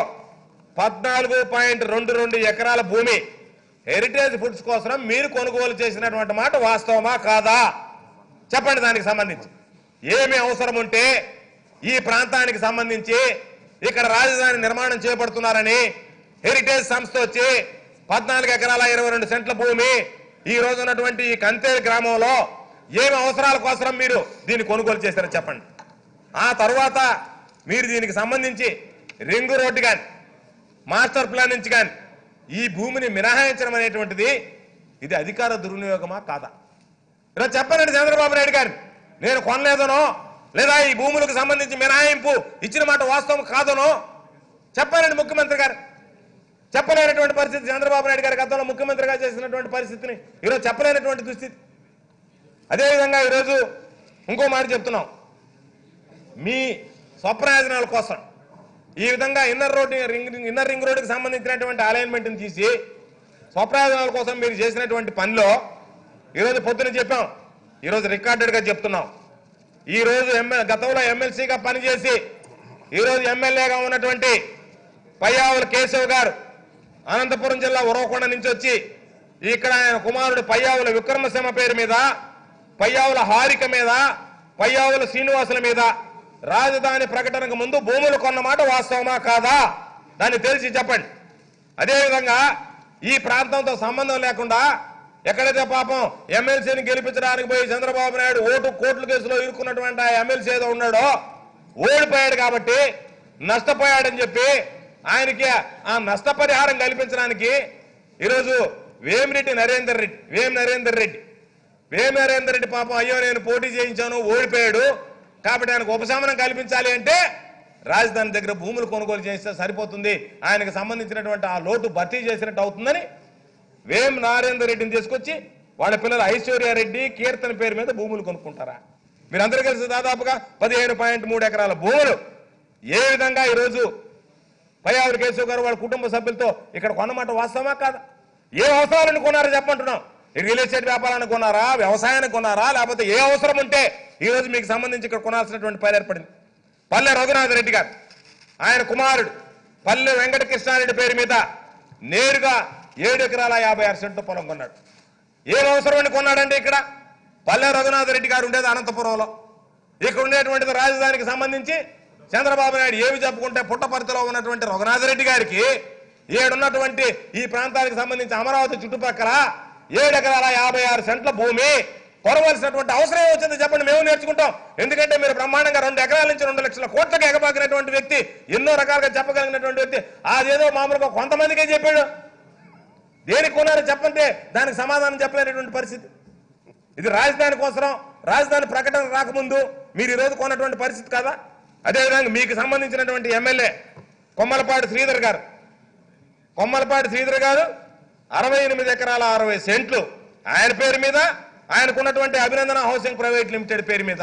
14.22 ఎకరాల భూమి హెరిటేజ్ ఫుడ్స్ కోసం మీరు కొనుగోలు చేసినటువంటి మాట వాస్తవమా కాదా చెప్పండి. దానికి సంబంధించి ఏమి అవసరం ఉంటే ఈ ప్రాంతానికి సంబంధించి ఇక్కడ రాజధాని నిర్మాణం చేపడుతున్నారని హెరిటేజ్ సంస్థ వచ్చి 14 ఎకరాల 22 సెంట్ల భూమి ఈ రోజు ఉన్నటువంటి ఈ కంతేరు గ్రామంలో ఏమి అవసరాల కోసం మీరు దీన్ని కొనుగోలు చేశారో చెప్పండి. ఆ తర్వాత మీరు దీనికి సంబంధించి రింగు రోడ్డు కానీ మాస్టర్ ప్లాన్ నుంచి కానీ ఈ భూమిని మినహాయించడం అనేటువంటిది ఇది అధికార దుర్వినియోగమా కాదా? ఈరోజు చెప్పనండి చంద్రబాబు నాయుడు గారు, నేను కొనలేదనో లేదా ఈ భూములకు సంబంధించి మినహాయింపు ఇచ్చిన మాట వాస్తవం కాదనో చెప్పారండి ముఖ్యమంత్రి గారు. చెప్పలేనటువంటి పరిస్థితి. చంద్రబాబు నాయుడు గారి గతంలో ముఖ్యమంత్రిగా చేసినటువంటి పరిస్థితిని ఈరోజు చెప్పలేనటువంటి దుస్థితి. అదేవిధంగా ఈరోజు ఇంకో మాట చెప్తున్నాం, మీ స్వప్రయోజనాల కోసం ఈ విధంగా ఇన్నర్ రింగ్ రోడ్డుకి సంబంధించినటువంటి అలైన్మెంట్ని తీసి స్వప్రయోజనాల కోసం మీరు చేసినటువంటి పనిలో ఈరోజు పొద్దున చెప్పాం, ఈరోజు రికార్డెడ్గా చెప్తున్నాం. ఈరోజు గతంలో ఎమ్మెల్సీగా పనిచేసి ఈరోజు ఎమ్మెల్యేగా ఉన్నటువంటి పయ్యావుల కేశవ్ గారు అనంతపురం జిల్లా ఉరవకొండ నుంచి వచ్చి ఇక్కడ ఆయన కుమారుడు పయ్యావుల విక్రమసింహ పేరు మీద, పయ్యావుల హారిక మీద, పయ్యావుల శ్రీనివాసుల మీద రాజధాని ప్రకటనకు ముందు భూములు కొన్నమాట వాస్తవమా కాదా దాన్ని తెలిసి చెప్పండి. అదేవిధంగా ఈ ప్రాంతంతో సంబంధం లేకుండా ఎక్కడైతే పాపం ఎమ్మెల్సీని గెలిపించడానికి పోయి చంద్రబాబు నాయుడు ఓటు కోట్ల కేసులో ఇరుక్కున్నటువంటి ఆ ఎమ్మెల్సీ ఏదో ఉన్నాడో ఓడిపోయాడు కాబట్టి నష్టపోయాడని చెప్పి ఆయనకి ఆ నష్టపరిహారం కల్పించడానికి ఈరోజు వేం నరేందర్ రెడ్డి పాపం అయ్యో నేను పోటీ చేయించాను ఓడిపోయాడు కాబట్టి ఆయనకు ఉపశమనం కల్పించాలి అంటే రాజధాని దగ్గర భూములు కొనుగోలు చేస్తే సరిపోతుంది, ఆయనకు సంబంధించినటువంటి ఆ లోటు భర్తీ చేసినట్టు అవుతుందని వేం నరేందర్ రెడ్డిని తీసుకొచ్చి వాళ్ళ పిల్లలు ఐశ్వర్యారెడ్డి కీర్తన పేరు మీద భూములు కొనుక్కుంటారా? మీరందరూ కలిసి దాదాపుగా 15.3 ఎకరాల భూములు ఏ విధంగా ఈరోజు పయ్యావుల కేశవ్ గారు వాళ్ళ కుటుంబ సభ్యులతో ఇక్కడ కొన్నమాట వాస్తవమా కాదా? ఏ అవసరాలను కొన్నారో చెప్పంటున్నాం. రియల్ ఎస్టేట్ వ్యాపారాన్ని కొన్నారా, వ్యవసాయానికి కొన్నారా, లేకపోతే ఏ అవసరం ఉంటే ఈరోజు మీకు సంబంధించి ఇక్కడ కొనాల్సినటువంటి పని ఏర్పడింది. పల్లె రఘునాథరెడ్డి గారు ఆయన కుమారుడు పల్లె వెంకటకృష్ణారెడ్డి పేరు మీద నేరుగా 7 ఎకరాల 56 సెంట్లు పొలం కొన్నాడు. ఏం అవసరం కొన్నాడంటే ఇక్కడ పల్లె రఘునాథరెడ్డి గారు ఉండేది అనంతపురంలో, ఇక్కడ ఉండేటువంటిది రాజధానికి సంబంధించి చంద్రబాబు నాయుడు ఏమి చెప్పుకుంటే పుట్టపర్తిలో ఉన్నటువంటి రఘునాథరెడ్డి గారికి ఏడున్నటువంటి ఈ ప్రాంతానికి సంబంధించి అమరావతి చుట్టుపక్కల 7 ఎకరాల 56 సెంట్ల భూమి కొనవలసినటువంటి అవసరం వచ్చింది చెప్పండి, మేము నేర్చుకుంటాం. ఎందుకంటే మీరు బ్రహ్మాండంగా 2 ఎకరాల నుంచి 2 లక్షల కోట్లకు ఎగబాకినటువంటి వ్యక్తి, ఎన్నో రకాలుగా చెప్పగలిగినటువంటి వ్యక్తి, అదేదో మామూలుగా కొంతమందికే చెప్పాడు. దేనికి కొన్నారో చెప్పంటే దానికి సమాధానం చెప్పలేనటువంటి పరిస్థితి. ఇది రాజధాని కోసం రాజధాని ప్రకటన రాకముందు మీరు ఈరోజు కొన్నటువంటి పరిస్థితి కాదా? అదేవిధంగా మీకు సంబంధించినటువంటి ఎమ్మెల్యే కొమ్మలపాటి శ్రీధర్ గారు 68 ఎకరాల 60 సెంట్లు ఆయన పేరు మీద, ఆయనకున్నటువంటి అభినందన హౌసింగ్ ప్రైవేట్ లిమిటెడ్ పేరు మీద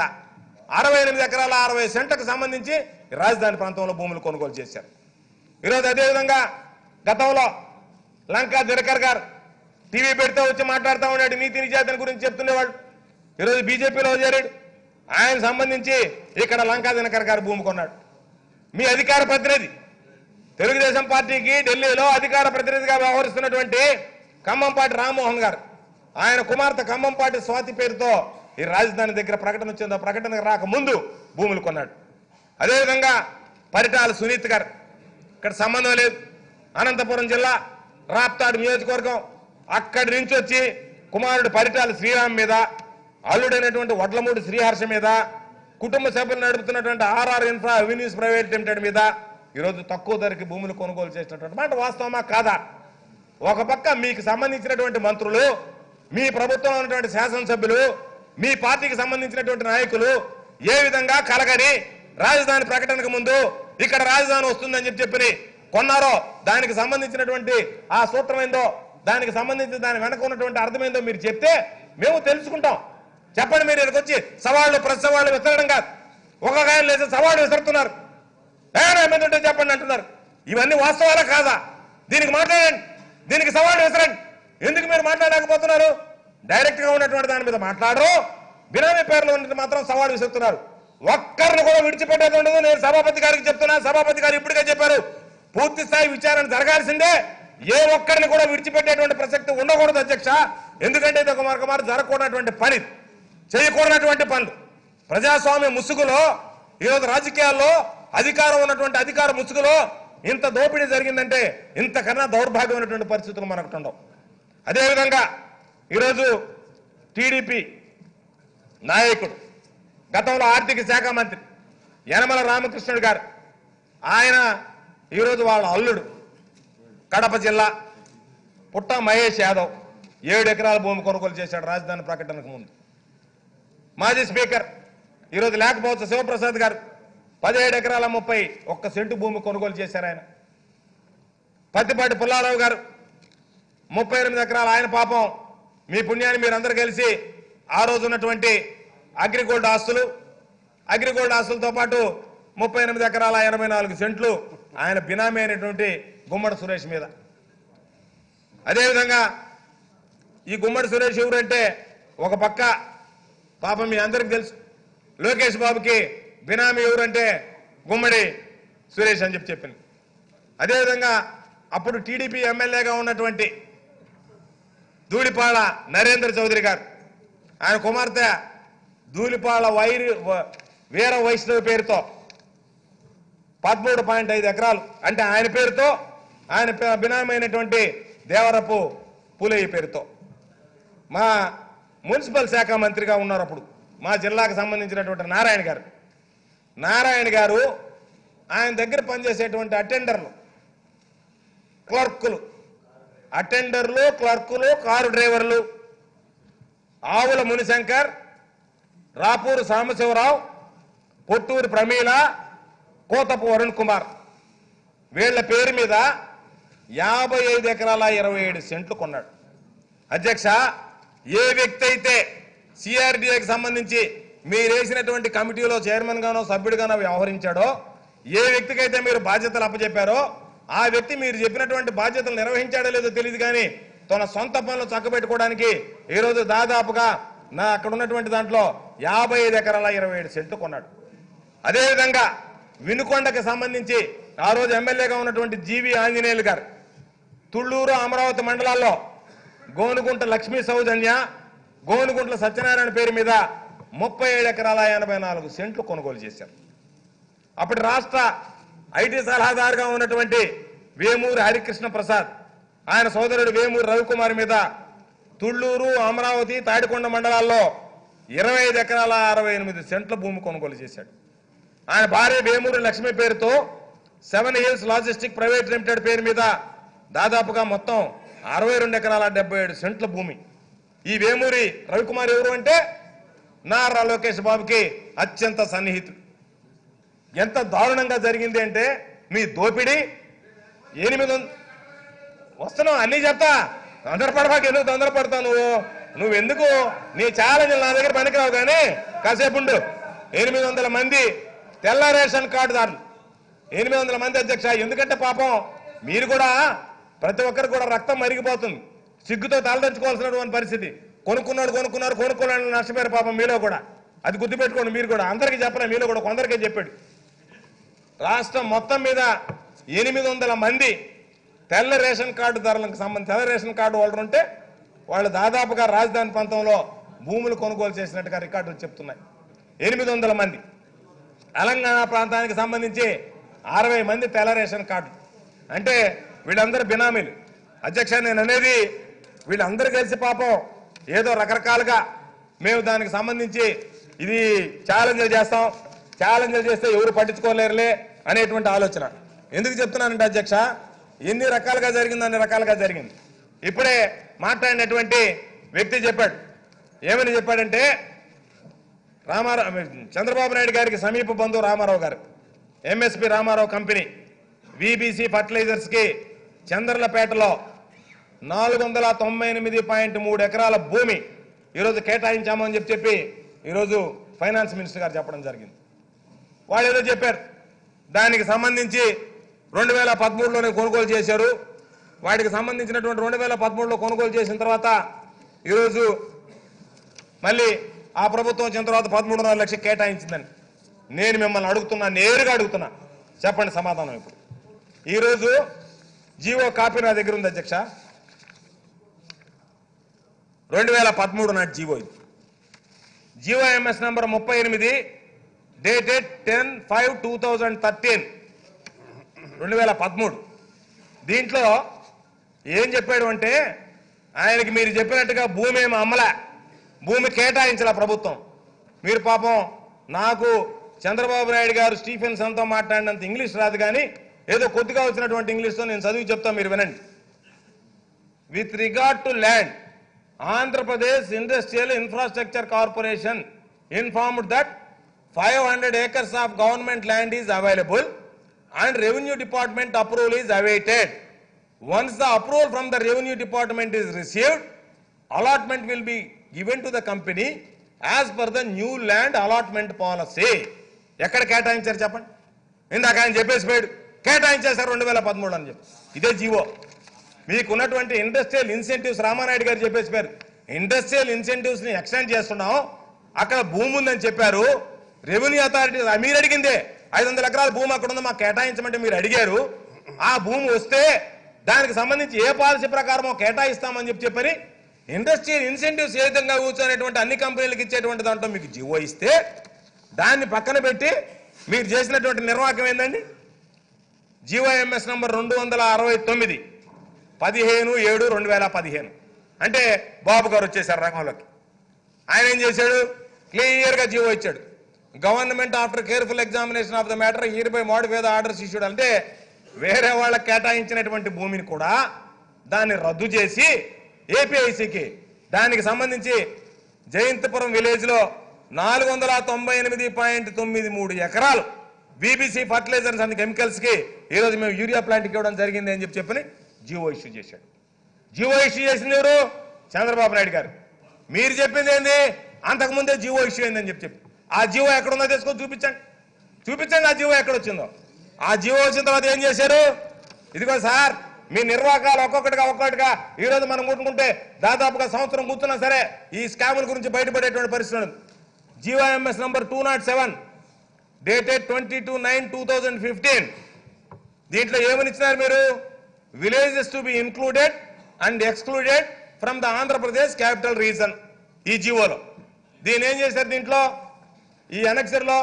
68 ఎకరాల 60 సెంట్లకు సంబంధించి రాజధాని ప్రాంతంలో భూములు కొనుగోలు చేశారు. ఈరోజు అదేవిధంగా గతంలో లంకా దినకర్ గారు టీవీ పెడితే వచ్చి మాట్లాడుతూ ఉన్నాడు, నీతి నిజాయితీల గురించి చెప్తుండేవాడు. ఈరోజు బీజేపీలో చేరాడు. ఆయన సంబంధించి ఇక్కడ లంకా దినకర్ గారు భూమి కొన్నాడు. మీ అధికార ప్రతినిధి తెలుగుదేశం పార్టీకి ఢిల్లీలో అధికార ప్రతినిధిగా వ్యవహరిస్తున్నటువంటి ఖమ్మంపాటి రామ్మోహన్ గారు ఆయన కుమార్తె ఖమ్మంపాటి స్వాతి పేరుతో ఈ రాజధాని దగ్గర ప్రకటన వచ్చిందో ప్రకటన రాకముందు భూములు కొన్నాడు. అదేవిధంగా పరిటాల సునీత్ గారు ఇక్కడ సంబంధం లేదు, అనంతపురం జిల్లా రాప్తాడు నియోజకవర్గం, అక్కడి నుంచి వచ్చి కుమారుడు పరిటాల శ్రీరామ్ మీద, అల్లుడైనటువంటి వడ్లమూడి శ్రీహర్ష మీద, కుటుంబ సభ్యులు నడుపుతున్నటువంటి RR infra avenues private limited మీద ఈరోజు తక్కువ ధరకి భూములు కొనుగోలు చేసినటువంటి మాట వాస్తవమా కాదా? ఒక పక్క మీకు సంబంధించినటువంటి మంత్రులు, మీ ప్రభుత్వంలో ఉన్నటువంటి శాసనసభ్యులు, మీ పార్టీకి సంబంధించినటువంటి నాయకులు ఏ విధంగా కలగని రాజధాని ప్రకటనకు ముందు ఇక్కడ రాజధాని వస్తుందని చెప్పి కొన్నారో దానికి సంబంధించినటువంటి ఆ సూత్రమైందో, దానికి సంబంధించి దాని వెనక ఉన్నటువంటి అర్థమైందో మీరు చెప్తే మేము తెలుసుకుంటాం. చెప్పండి. మీరు ఇక్కడికి వచ్చి సవాళ్ళు ప్రతి సవాళ్ళు విసరడం కాదు, ఒక గాయం లేదు సవాళ్ళు విసరుతున్నారు, ఏమంటుంటే చెప్పండి అంటున్నారు. ఇవన్నీ వాస్తవాలా కాదా? దీనికి మాట్లాడండి, దీనికి సవాళ్ళు విసరండి. ఎందుకు మీరు మాట్లాడలేకపోతున్నారు? డైరెక్ట్ గా ఉన్నటువంటి దాని మీద మాట్లాడరు, బినామీ పేర్లు ఉన్నది మాత్రం సవాళ్ళు విసురుతున్నారు. ఒక్కరిని కూడా విడిచిపెట్టేది ఉండదు. నేను సభాపతి గారికి చెప్తున్నా, సభాపతి గారు ఇప్పటికే చెప్పారు, పూర్తి స్థాయి విచారణ జరగాల్సిందే, ఏ ఒక్కరిని కూడా విడిచిపెట్టేటువంటి ప్రసక్తి ఉండకూడదు అధ్యక్ష. ఎందుకంటే ఇది ఒక మరొక జరగకూడనటువంటి పని, చేయకూడనటువంటి పనులు. ప్రజాస్వామ్య ముసుగులో ఈరోజు రాజకీయాల్లో అధికారం ఉన్నటువంటి అధికార ముసుగులో ఇంత దోపిడీ జరిగిందంటే ఇంతకన్నా దౌర్భాగ్యమైనటువంటి పరిస్థితులు మనకు ఉండవు. అదేవిధంగా ఈరోజు టీడీపీ నాయకుడు గతంలో ఆర్థిక శాఖ మంత్రి యనమల రామకృష్ణుడు గారు, ఆయన ఈరోజు వాళ్ళ అల్లుడు కడప జిల్లా పుట్ట మహేష్ యాదవ్ 7 ఎకరాల భూమి కొనుగోలు చేశాడు రాజధాని ప్రకటనకు ముందు. మాజీ స్పీకర్ ఈరోజు లేకపోవచ్చు శివప్రసాద్ గారు 17 ఎకరాల 31 సెంటు భూమి కొనుగోలు చేశారు ఆయన. పత్తిపాటి పుల్లారావు గారు 38 ఎకరాలు ఆయన పాపం మీ పుణ్యాన్ని మీరందరూ కలిసి ఆ రోజు ఉన్నటువంటి అగ్రిగోల్డ్ ఆస్తులతో పాటు 38 ఎకరాల 84 సెంట్లు ఆయన బినామీ అయినటువంటి గుమ్మడి సురేష్ మీద. అదేవిధంగా ఈ గుమ్మడి సురేష్ ఎవరంటే ఒక పక్క పాపం మీ అందరికి తెలుసు, లోకేష్ బాబుకి బినామీ ఎవరంటే గుమ్మడి సురేష్ అని చెప్పింది. అదేవిధంగా అప్పుడు టీడీపీ ఎమ్మెల్యేగా ఉన్నటువంటి ధూళిపాళ నరేంద్ర చౌదరి గారు, ఆయన కుమార్తె ధూళిపాళ వీర వైష్ణవి పేరుతో 13.5 ఎకరాలు అంటే ఆయన పేరుతో, ఆయన బినామీ అయినటువంటి దేవరపు పూలయ్య పేరుతో. మా మున్సిపల్ శాఖ మంత్రిగా ఉన్నారు అప్పుడు మా జిల్లాకు సంబంధించినటువంటి నారాయణ గారు ఆయన దగ్గర పనిచేసేటువంటి అటెండర్లు, క్లర్కులు, కారు డ్రైవర్లు ఆవుల మునిశంకర్, రాపూరు సాంబశివరావు, పొట్టూరు ప్రమీల, కోతపు వరుణ్ కుమార్ వీళ్ల పేరు మీద 55 ఎకరాల 27 సెంట్లు కొన్నాడు. అధ్యక్ష, ఏ వ్యక్తి అయితే సిఆర్డీఏకి సంబంధించి మీరు వేసినటువంటి కమిటీలో చైర్మన్ గానో సభ్యుడిగానో వ్యవహరించాడో, ఏ వ్యక్తికైతే మీరు బాధ్యతలు అప్పచెప్పారో ఆ వ్యక్తి మీరు చెప్పినటువంటి బాధ్యతలు నిర్వహించాడో లేదో తెలియదు, కానీ తన సొంత పనులు చక్కబెట్టుకోవడానికి ఈరోజు దాదాపుగా అక్కడ ఉన్నటువంటి దాంట్లో 55 ఎకరాల 27 సెంట్లు కొన్నాడు. అదేవిధంగా వినుకొండకి సంబంధించి ఆ రోజు ఎమ్మెల్యేగా ఉన్నటువంటి జీవి ఆంజనేయులు గారు తుళ్ళూరు, అమరావతి మండలాల్లో గోనుగుంట లక్ష్మీ సౌజన్య, గోనుగుంట్ల సత్యనారాయణ పేరు మీద 37 ఎకరాల 84 సెంట్లు కొనుగోలు చేశారు. అప్పటి రాష్ట్ర ఐటీ సలహాదారుగా ఉన్నటువంటి వేమూరి హరికృష్ణ ప్రసాద్, ఆయన సోదరుడు వేమూరి రవికుమార్ మీద తుళ్ళూరు, అమరావతి, తాడికొండ మండలాల్లో 25 ఎకరాల 68 సెంట్ల భూమి కొనుగోలు చేశాడు. ఆయన భార్య వేమూరి లక్ష్మి పేరుతో 7 హిల్స్ లాజిస్టిక్ ప్రైవేట్ లిమిటెడ్ పేరు మీద దాదాపుగా మొత్తం 62 ఎకరాల 77 సెంట్ల భూమి. ఈ వేమూరి రవికుమార్ ఎవరు అంటే నారా లోకేష్ బాబుకి అత్యంత సన్నిహితుడు. ఎంత దారుణంగా జరిగింది అంటే మీ దోపిడీ 800 వస్తున్నావు అన్నీ చెప్తా, తొందరపడబాకి ఎందుకు తొందరపడతావు నువ్వెందుకు నీ ఛాలెంజ్ నా దగ్గర పనికిరావు, కానీ కాసేపు ఉండు. 800 మంది తెల్ల రేషన్ కార్డుదారులు, 800 మంది అధ్యక్ష. ఎందుకంటే పాపం మీరు కూడా ప్రతి ఒక్కరు కూడా రక్తం మరిగిపోతుంది, సిగ్గుతో తలదంచుకోవాల్సినటువంటి పరిస్థితి. కొనుక్కున్నాడు నష్టపోయారు పాపం మీలో కూడా. అది గుర్తుపెట్టుకోండి మీరు కూడా. అందరికీ చెప్పలే, మీలో కూడా కొందరికే చెప్పాడు. రాష్ట్రం మొత్తం మీద 800 మంది తెల్ల రేషన్ కార్డుదారులకు సంబంధించి తెల్ల రేషన్ కార్డు హోల్డర్ ఉంటే వాళ్ళు దాదాపుగా రాజధాని ప్రాంతంలో భూములు కొనుగోలు చేసినట్టుగా రికార్డులు చెప్తున్నాయి. 800 మంది. తెలంగాణ ప్రాంతానికి సంబంధించి 60 మంది తెల్ల రేషన్ కార్డు. అంటే వీళ్ళందరూ బినామీలు. అధ్యక్ష, నేను అనేది వీళ్ళందరూ కలిసి పాపం ఏదో రకరకాలుగా మేము దానికి సంబంధించి ఇది ఛాలెంజ్లు చేస్తాం, ఛాలెంజ్లు చేస్తే ఎవరు పట్టించుకోలేరులే అనేటువంటి ఆలోచన. ఎందుకు చెప్తున్నానంటే అధ్యక్ష, ఎన్ని రకాలుగా జరిగింది అన్ని రకాలుగా జరిగింది. ఇప్పుడే మాట్లాడినటువంటి వ్యక్తి చెప్పాడు. ఏమని చెప్పాడంటే చంద్రబాబు నాయుడు గారికి సమీప బంధువు రామారావు గారు, ఎంఎస్పి రామారావు కంపెనీ విబిసి ఫర్టిలైజర్స్కి చంద్రలపేటలో 498.3 ఎకరాల భూమి ఈరోజు కేటాయించామని చెప్పి ఈరోజు ఫైనాన్స్ మినిస్టర్ గారు చెప్పడం జరిగింది. వాళ్ళు ఏదో చెప్పారు, దానికి సంబంధించి 2013లోనే కొనుగోలు చేశారు. వాటికి సంబంధించినటువంటి 2013లో కొనుగోలు చేసిన తర్వాత ఈరోజు మళ్ళీ ఆ ప్రభుత్వం వచ్చిన తర్వాత 13.5 లక్షలు కేటాయించిందని నేను మిమ్మల్ని అడుగుతున్నా, నేరుగా అడుగుతున్నా, చెప్పండి సమాధానం. ఇప్పుడు ఈరోజు జీవో కాపీ నా దగ్గర ఉంది అధ్యక్ష. 2013 నాటి జీవో ఇది. GO MS number 38 dated 10/5/2013 2013. దీంట్లో ఏం చెప్పాడు అంటే ఆయనకి మీరు చెప్పినట్టుగా భూమి ఏమి అమ్మలే, భూమి కేటాయించాల ప్రభుత్వం. మీరు పాపం నాకు చంద్రబాబు నాయుడు గారు స్టీఫెన్సన్తో మాట్లాడినంత ఇంగ్లీష్ రాదు, కానీ ఏదో కొద్దిగా వచ్చినటువంటి ఇంగ్లీష్తో నేను చదివి చెప్తాను, మీరు వినండి. With regard to land, Andhra Pradesh industrial infrastructure corporation informed that 500 acres of government land is available and revenue department approval is awaited. Once the approval from the revenue department is received, allotment will be given to the company as per the new land allotment policy. ఎక్కడ కేటాయించారు చెప్పండి? ఇందాక ఆయన చెప్పేసిపోయాడు, కేటాయించేశారు 2013 అని చెప్పి. ఇదే GO. మీకున్నటువంటి industrial incentives Rama Naidu గారు చెప్పేసిపోయారు. ఇండస్ట్రియల్ ఇన్సెంటివ్స్ ని ఎక్స్టెండ్ చేస్తున్నాం, అక్కడ భూమి ఉందని చెప్పారు. రెవెన్యూ అథారిటీ మీరు అడిగిందే 500 ఎకరాల భూమి అక్కడ ఉందో మాకు కేటాయించమంటే మీరు అడిగారు. ఆ భూమి వస్తే దానికి సంబంధించి ఏ పాలసీ ప్రకారమో కేటాయిస్తామని చెప్పని ఇండస్ట్రియల్ ఇన్సెంటివ్స్ ఏ విధంగా కూర్చొనేటువంటి అన్ని కంపెనీలకు ఇచ్చేటువంటి దాంట్లో మీకు జీవో ఇస్తే దాన్ని పక్కన పెట్టి మీరు చేసినటువంటి నిర్వాహకం ఏందండి? జీవోఎంఎస్ నంబర్ 269 15/7/2015 అంటే బాబు గారు వచ్చేసారు రంగంలోకి. ఆయన ఏం చేశాడు? క్లియర్గా జీవో ఇచ్చాడు. Government after careful examination of the matter hereby modify the orders issued. అంటే వేరే వాళ్ళకి కేటాయించినటువంటి భూమిని కూడా దాన్ని రద్దు చేసి ఏపీఐసికి దానికి సంబంధించి జయంతిపురం విలేజ్ లో 498.93 ఎకరాలు బీబీసీ ఫర్టిలైజర్స్ అండ్ కెమికల్స్ కి ఈరోజు మేము యూరియా ప్లాంట్కి ఇవ్వడం జరిగింది అని చెప్పని జీవో ఇష్యూ చేశాడు. జీవో ఇష్యూ చేసింది ఎవరు? చంద్రబాబు నాయుడు గారు. మీరు చెప్పింది ఏంది? అంతకుముందే జీవో ఇష్యూ అయిందని చెప్పి ఆ జీవో ఎక్కడుందో తీసుకొని చూపించండి ఆ జీవో ఎక్కడ వచ్చిందో. ఆ జీవో వచ్చిన తర్వాత ఏం చేశారు? ఇదిగో సార్ మీ నిర్వాహకాలు ఒక్కొక్కటిగా ఈరోజు మనం కూర్చుకుంటే దాదాపుగా సంవత్సరం కూర్చున్నా సరే ఈ స్కాముల గురించి బయటపడేటువంటి పరిస్థితి ఉంది. జీవోఎంఎస్ నంబర్ 207 డేటెడ్ 22/9/2015 దీంట్లో ఏమని ఇచ్చినారు మీరు? Villages to be included and excluded from the Andhra Pradesh capital region. ఈ జీవోలో దీని ఏం చేశారు? దీంట్లో ఈ అనెక్సర్లో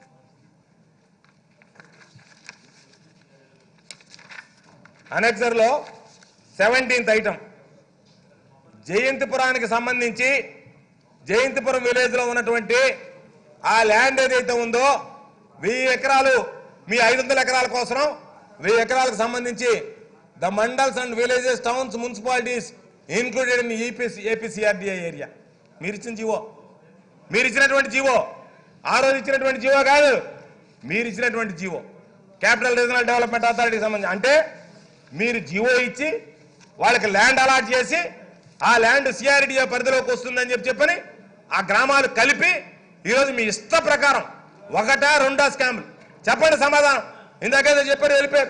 అనెక్సర్లో 17th ఐటమ్ జయంతిపురానికి సంబంధించి జయంతిపురం విలేజ్ లో ఉన్నటువంటి ఆ ల్యాండ్ ఏదైతే ఉందో 1000 ఎకరాలు మీ 500 ఎకరాల కోసం 1000 ఎకరాలకు సంబంధించి the mandals and villages towns municipalities included in APCRDI area. మీరు ఇచ్చినటువంటి జీవో ఆ రోజు ఇచ్చినటువంటి జీవో కాదు, మీరు ఇచ్చినటువంటి జీవో క్యాపిటల్ రీజనల్ డెవలప్మెంట్ అథారిటీకి సంబంధించి. అంటే మీరు జీవో ఇచ్చి వాళ్ళకి ల్యాండ్ అలాట్ చేసి ఆ ల్యాండ్ సిఆర్డీఏ పరిధిలోకి వస్తుందని చెప్పని ఆ గ్రామాలు కలిపి ఈరోజు మీ ఇష్ట ప్రకారం 1-2 స్కామ్లు. చెప్పండి సమాధానం. ఇందాకేదో చెప్పారు, వెళ్ళిపోయారు.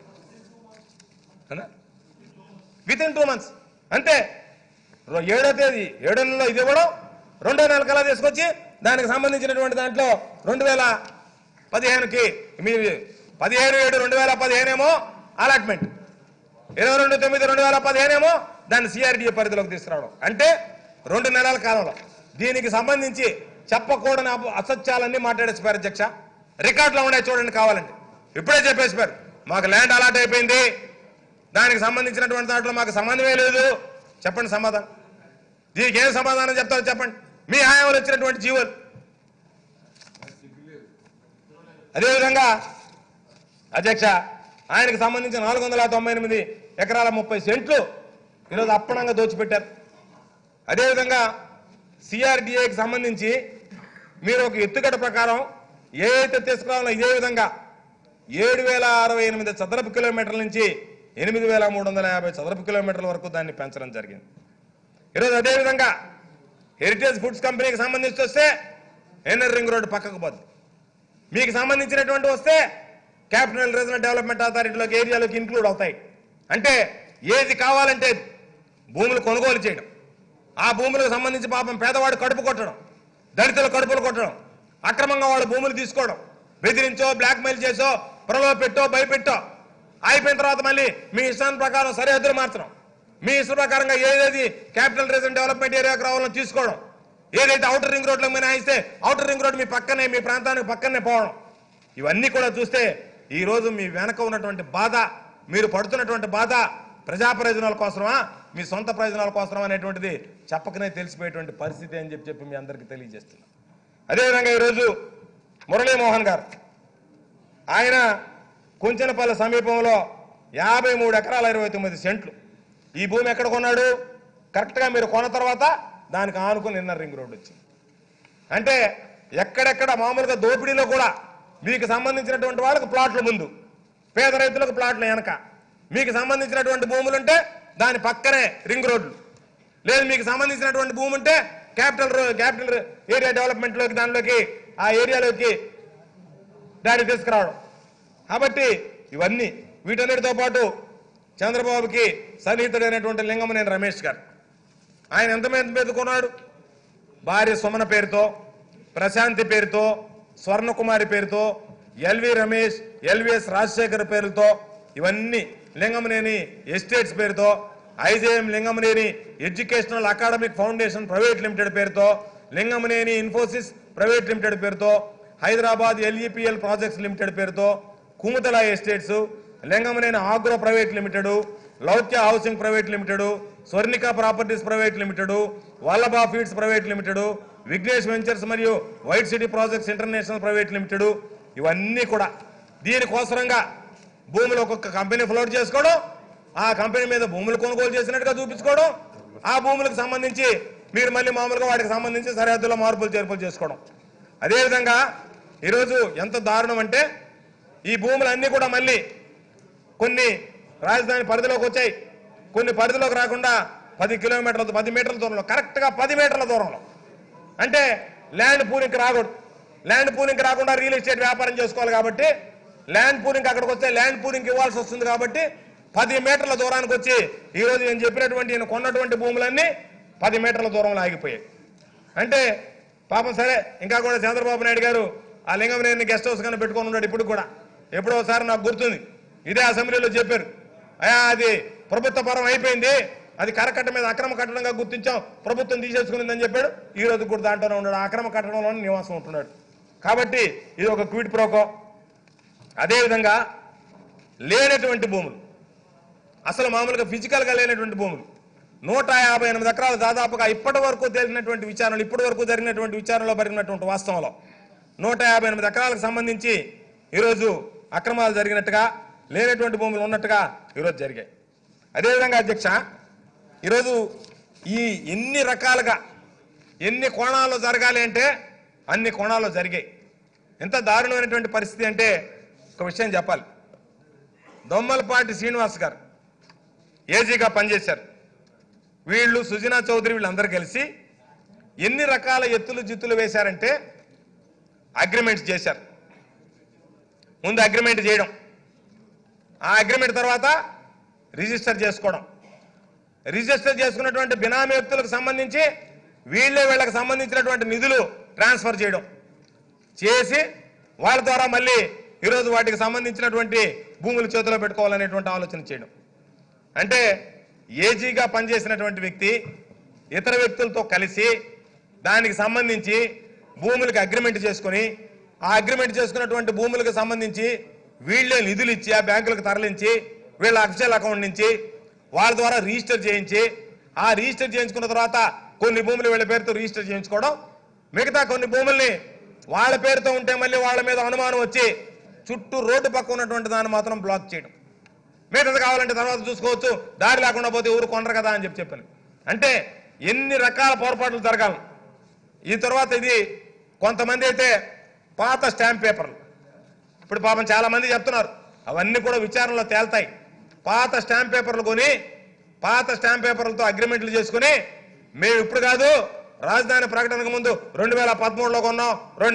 విత్ ఇన్ 2 months అంటే 7వ తేదీ 7వ నెలలో ఇది ఇవ్వడం, 2వ నెల కల్లా తీసుకొచ్చి దానికి సంబంధించినటువంటి దాంట్లో 2015కి మీ 17/7/2015 ఏమో అలాట్మెంట్, 22/9/2015 ఏమో దాన్ని సిఆర్డీఏ పరిధిలోకి తీసుకురావడం. అంటే 2 నెలల కాలంలో దీనికి సంబంధించి చెప్పకూడని అసత్యాలన్నీ మాట్లాడేసిపోయారు అధ్యక్ష. రికార్డులో ఉండే చూడండి కావాలంటే. ఇప్పుడే చెప్పేసిపోయారు మాకు ల్యాండ్ అలాట్ అయిపోయింది, దానికి సంబంధించినటువంటి దాంట్లో మాకు సంబంధమే లేదు. చెప్పండి సమాధానం. దీనికి ఏం సమాధానం చెప్తారో చెప్పండి. మీ హయాంలో వచ్చినటువంటి జీవోలు. అదేవిధంగా అధ్యక్ష ఆయనకు సంబంధించిన 498 ఎకరాల 30 సెంట్లు ఈరోజు అప్పనంగా దోచిపెట్టారు. అదేవిధంగా సిఆర్డీఏకి సంబంధించి మీరు ఒక ఎత్తుగడ ప్రకారం ఏ అయితే తీసుకురావాలో ఇదే విధంగా 7068 చదరపు కిలోమీటర్ల నుంచి 8350 చదరపు కిలోమీటర్ల వరకు దాన్ని పెంచడం జరిగింది. ఈరోజు అదేవిధంగా హెరిటేజ్ ఫుడ్స్ కంపెనీకి సంబంధించి వస్తే ఎన్ఆర్ రింగ్ రోడ్డు పక్కకు పోద్ది. మీకు సంబంధించినటువంటి వస్తే క్యాపిటల్ రీజనల్ డెవలప్మెంట్ అథారిటీలోకి ఏరియాలోకి ఇన్క్లూడ్ అవుతాయి. అంటే ఏది కావాలంటే భూములు కొనుగోలు చేయడం, ఆ భూములకు సంబంధించి పాపం పేదవాడు కడుపు కొట్టడం, దళితుల కడుపులు కొట్టడం, అక్రమంగా వాడు భూములు తీసుకోవడం, బెదిరించో బ్లాక్మెయిల్ చేసో ప్రలోభ పెట్టో భయపెట్టో అయిపోయిన తర్వాత మళ్ళీ మీ ఇష్టాన్ని ప్రకారం సరిహద్దులు మార్చడం, మీ ఇష్ట ప్రకారంగా ఏదేది క్యాపిటల్ రీజన్ డెవలప్మెంట్ ఏరియాకి రావాలని తీసుకోవడం, ఏదైతే అవుటర్ రింగ్ రోడ్లకు మినహాయిస్తే అవుటర్ రింగ్ రోడ్ మీ పక్కనే మీ ప్రాంతానికి పక్కనే పోవడం, ఇవన్నీ కూడా చూస్తే ఈ రోజు మీ వెనక ఉన్నటువంటి బాధ, మీరు పడుతున్నటువంటి బాధ ప్రజా ప్రయోజనాల కోసమా మీ సొంత ప్రయోజనాల కోసమా అనేటువంటిది చెప్పకనే తెలిసిపోయేటువంటి పరిస్థితి అని చెప్పి మీ అందరికీ తెలియజేస్తున్నాం. అదేవిధంగా ఈరోజు మురళీమోహన్ గారు ఆయన కుంచెనపల్లి సమీపంలో 53 ఎకరాల 29 సెంట్లు ఈ భూమి ఎక్కడ కొన్నాడు? కరెక్ట్గా మీరు కొన్న తర్వాత దానికి ఆనుకుని ఇన్నర్ రింగ్ రోడ్డు వచ్చింది. అంటే ఎక్కడెక్కడ మామూలుగా దోపిడీలో కూడా మీకు సంబంధించినటువంటి వాళ్ళకి ప్లాట్ల ముందు, పేద రైతులకు ప్లాట్ల వెనక, మీకు సంబంధించినటువంటి భూములుంటే దాని పక్కనే రింగ్ రోడ్లు, లేదు మీకు సంబంధించినటువంటి భూమి ఉంటే క్యాపిటల్ ఏరియా డెవలప్మెంట్లోకి దానిలోకి ఆ ఏరియాలోకి దాన్ని తీసుకురావడం. కాబట్టి ఇవన్నీ వీటన్నిటితో పాటు చంద్రబాబుకి సన్నిహితుడైనటువంటి లింగమనేని రమేష్ గారు ఆయన ఎంతమంది పెట్టుకున్నాడు? భార్య సుమన పేరుతో, ప్రశాంతి పేరుతో, స్వర్ణకుమారి పేరుతో, ఎల్వి రమేష్, ఎల్విఎస్ రాజశేఖర్ పేరుతో, ఇవన్నీ లింగమనేని ఎస్టేట్స్ పేరుతో, IJM Lingamaneni educational academic foundation private limited పేరుతో, లింగమనేని ఇన్ఫోసిస్ ప్రైవేట్ లిమిటెడ్ పేరుతో, హైదరాబాద్ ఎల్ఈపిఎల్ ప్రాజెక్ట్స్ లిమిటెడ్ పేరుతో, Kumuthala estates, Lingamaneni agro private limited, Loukya housing private limited, Swarnika properties private limited, Vallabha feeds private limited, Vignesh ventures మరియు white city projects international private limited, ఇవన్నీ కూడా దీనికోసరంగా భూములు ఒక్కొక్క company float చేసుకోవడం, ఆ కంపెనీ మీద భూములు కొనుగోలు చేసినట్టుగా చూపించుకోవడం, ఆ భూములకు సంబంధించి మీరు మళ్ళీ మామూలుగా వాటికి సంబంధించి సరిహద్దులో మార్పులు చేర్పులు చేసుకోవడం. అదేవిధంగా ఈరోజు ఎంత దారుణం అంటే ఈ భూములన్నీ కూడా మళ్ళీ కొన్ని రాజధాని పరిధిలోకి వచ్చాయి, కొన్ని పరిధిలోకి రాకుండా 10 మీటర్ల దూరంలో, కరెక్ట్గా 10 మీటర్ల దూరంలో. అంటే ల్యాండ్ పూలింగ్కి రాకూడదు, ల్యాండ్ పూలింగ్కి రాకుండా రియల్ ఎస్టేట్ వ్యాపారం చేసుకోవాలి కాబట్టి ల్యాండ్ పూలింగ్ అక్కడికి వస్తే ల్యాండ్ పూలింగ్ ఇవ్వాల్సి వస్తుంది కాబట్టి 10 మీటర్ల దూరానికి వచ్చి ఈరోజు నేను చెప్పినటువంటి నేను కొన్నటువంటి భూములన్నీ 10 మీటర్ల దూరంలో ఆగిపోయాయి. అంటే పాపం సరే ఇంకా కూడా చంద్రబాబు నాయుడు గారు ఆ లింగమనేని గెస్ట్ హౌస్ కన్నా పెట్టుకొని ఉన్నాడు. ఇప్పుడు కూడా ఎప్పుడో ఒకసారి నాకు గుర్తుంది, ఇదే అసెంబ్లీలో చెప్పారు, అయ్యా అది ప్రభుత్వ పరం అయిపోయింది, అది కరకట్ట మీద అక్రమ కట్టడంగా గుర్తించాం, ప్రభుత్వం తీసేసుకునిందని చెప్పాడు. ఈ రోజు కూడా దాంట్లోనే ఉన్నాడు, అక్రమ కట్టడంలోనే నివాసం ఉంటున్నాడు. కాబట్టి ఇది ఒక క్విడ్ ప్రోకో. అదేవిధంగా లేనటువంటి భూములు, అసలు మామూలుగా ఫిజికల్గా లేనటువంటి భూములు 158 ఎకరాలు దాదాపుగా ఇప్పటి వరకు జరిగినటువంటి విచారణలు, ఇప్పటి వరకు జరిగినటువంటి విచారణలో జరిగినటువంటి వాస్తవంలో 158 ఎకరాలకు సంబంధించి ఈరోజు అక్రమాలు జరిగినట్టుగా, లేనటువంటి భూములు ఉన్నట్టుగా ఈరోజు జరిగాయి. అదేవిధంగా అధ్యక్ష, ఈరోజు ఈ ఎన్ని రకాలుగా ఎన్ని కోణాల్లో జరగాలి అంటే అన్ని కోణాల్లో జరిగాయి. ఎంత దారుణమైనటువంటి పరిస్థితి అంటే ఒక విషయం చెప్పాలి. దొమ్మలపాటి శ్రీనివాస్ గారు ఏజీగా పనిచేశారు. వీళ్ళు సుజనా చౌదరి వీళ్ళందరూ కలిసి ఎన్ని రకాల ఎత్తులు జిత్తులు వేశారంటే అగ్రిమెంట్స్ చేశారు. ముందు అగ్రిమెంట్ చేయడం, ఆ అగ్రిమెంట్ తర్వాత రిజిస్టర్ చేసుకోవడం, రిజిస్టర్ చేసుకున్నటువంటి బినామీ వ్యక్తులకు సంబంధించి వీళ్ళకి సంబంధించినటువంటి నిధులు ట్రాన్స్ఫర్ చేయడం చేసి వాళ్ళ ద్వారా మళ్ళీ ఈరోజు వాటికి సంబంధించినటువంటి భూములు చేతిలో పెట్టుకోవాలనేటువంటి ఆలోచన చేయడం. అంటే ఏజీగా పనిచేసినటువంటి వ్యక్తి ఇతర వ్యక్తులతో కలిసి దానికి సంబంధించి భూములకు అగ్రిమెంట్ చేసుకుని, ఆ అగ్రిమెంట్ చేసుకున్నటువంటి భూములకు సంబంధించి వీళ్ళే నిధులు ఇచ్చి ఆ బ్యాంకులకు తరలించి వీళ్ళ అఫీషియల్ అకౌంట్ నుంచి వాళ్ళ ద్వారా రిజిస్టర్ చేయించి, ఆ రిజిస్టర్ చేయించుకున్న తర్వాత కొన్ని భూములు వీళ్ళ పేరుతో రిజిస్టర్ చేయించుకోవడం, మిగతా కొన్ని భూముల్ని వాళ్ళ పేరుతో ఉంటే మళ్ళీ వాళ్ళ మీద అనుమానం వచ్చి చుట్టూ రోడ్డు పక్క ఉన్నటువంటి దాన్ని మాత్రం బ్లాక్ చేయడం. మిగతాది కావాలంటే తర్వాత చూసుకోవచ్చు, దారి లేకుండా పోతే ఊరు కొనరు కదా అని చెప్పాను. అంటే ఎన్ని రకాల పొరపాట్లు జరగాలి. ఈ తర్వాత ఇది కొంతమంది అయితే పాత స్టాంప్ పేపర్లు, ఇప్పుడు పాపం చాలా మంది చెప్తున్నారు, అవన్నీ కూడా విచారణలో తేల్తాయి. పాత స్టాంప్ పేపర్లు కొని పాత స్టాంప్ పేపర్లతో అగ్రిమెంట్లు చేసుకుని మేము ఇప్పుడు కాదు రాజధాని ప్రకటనకు ముందు 2013లో కొన్నాం,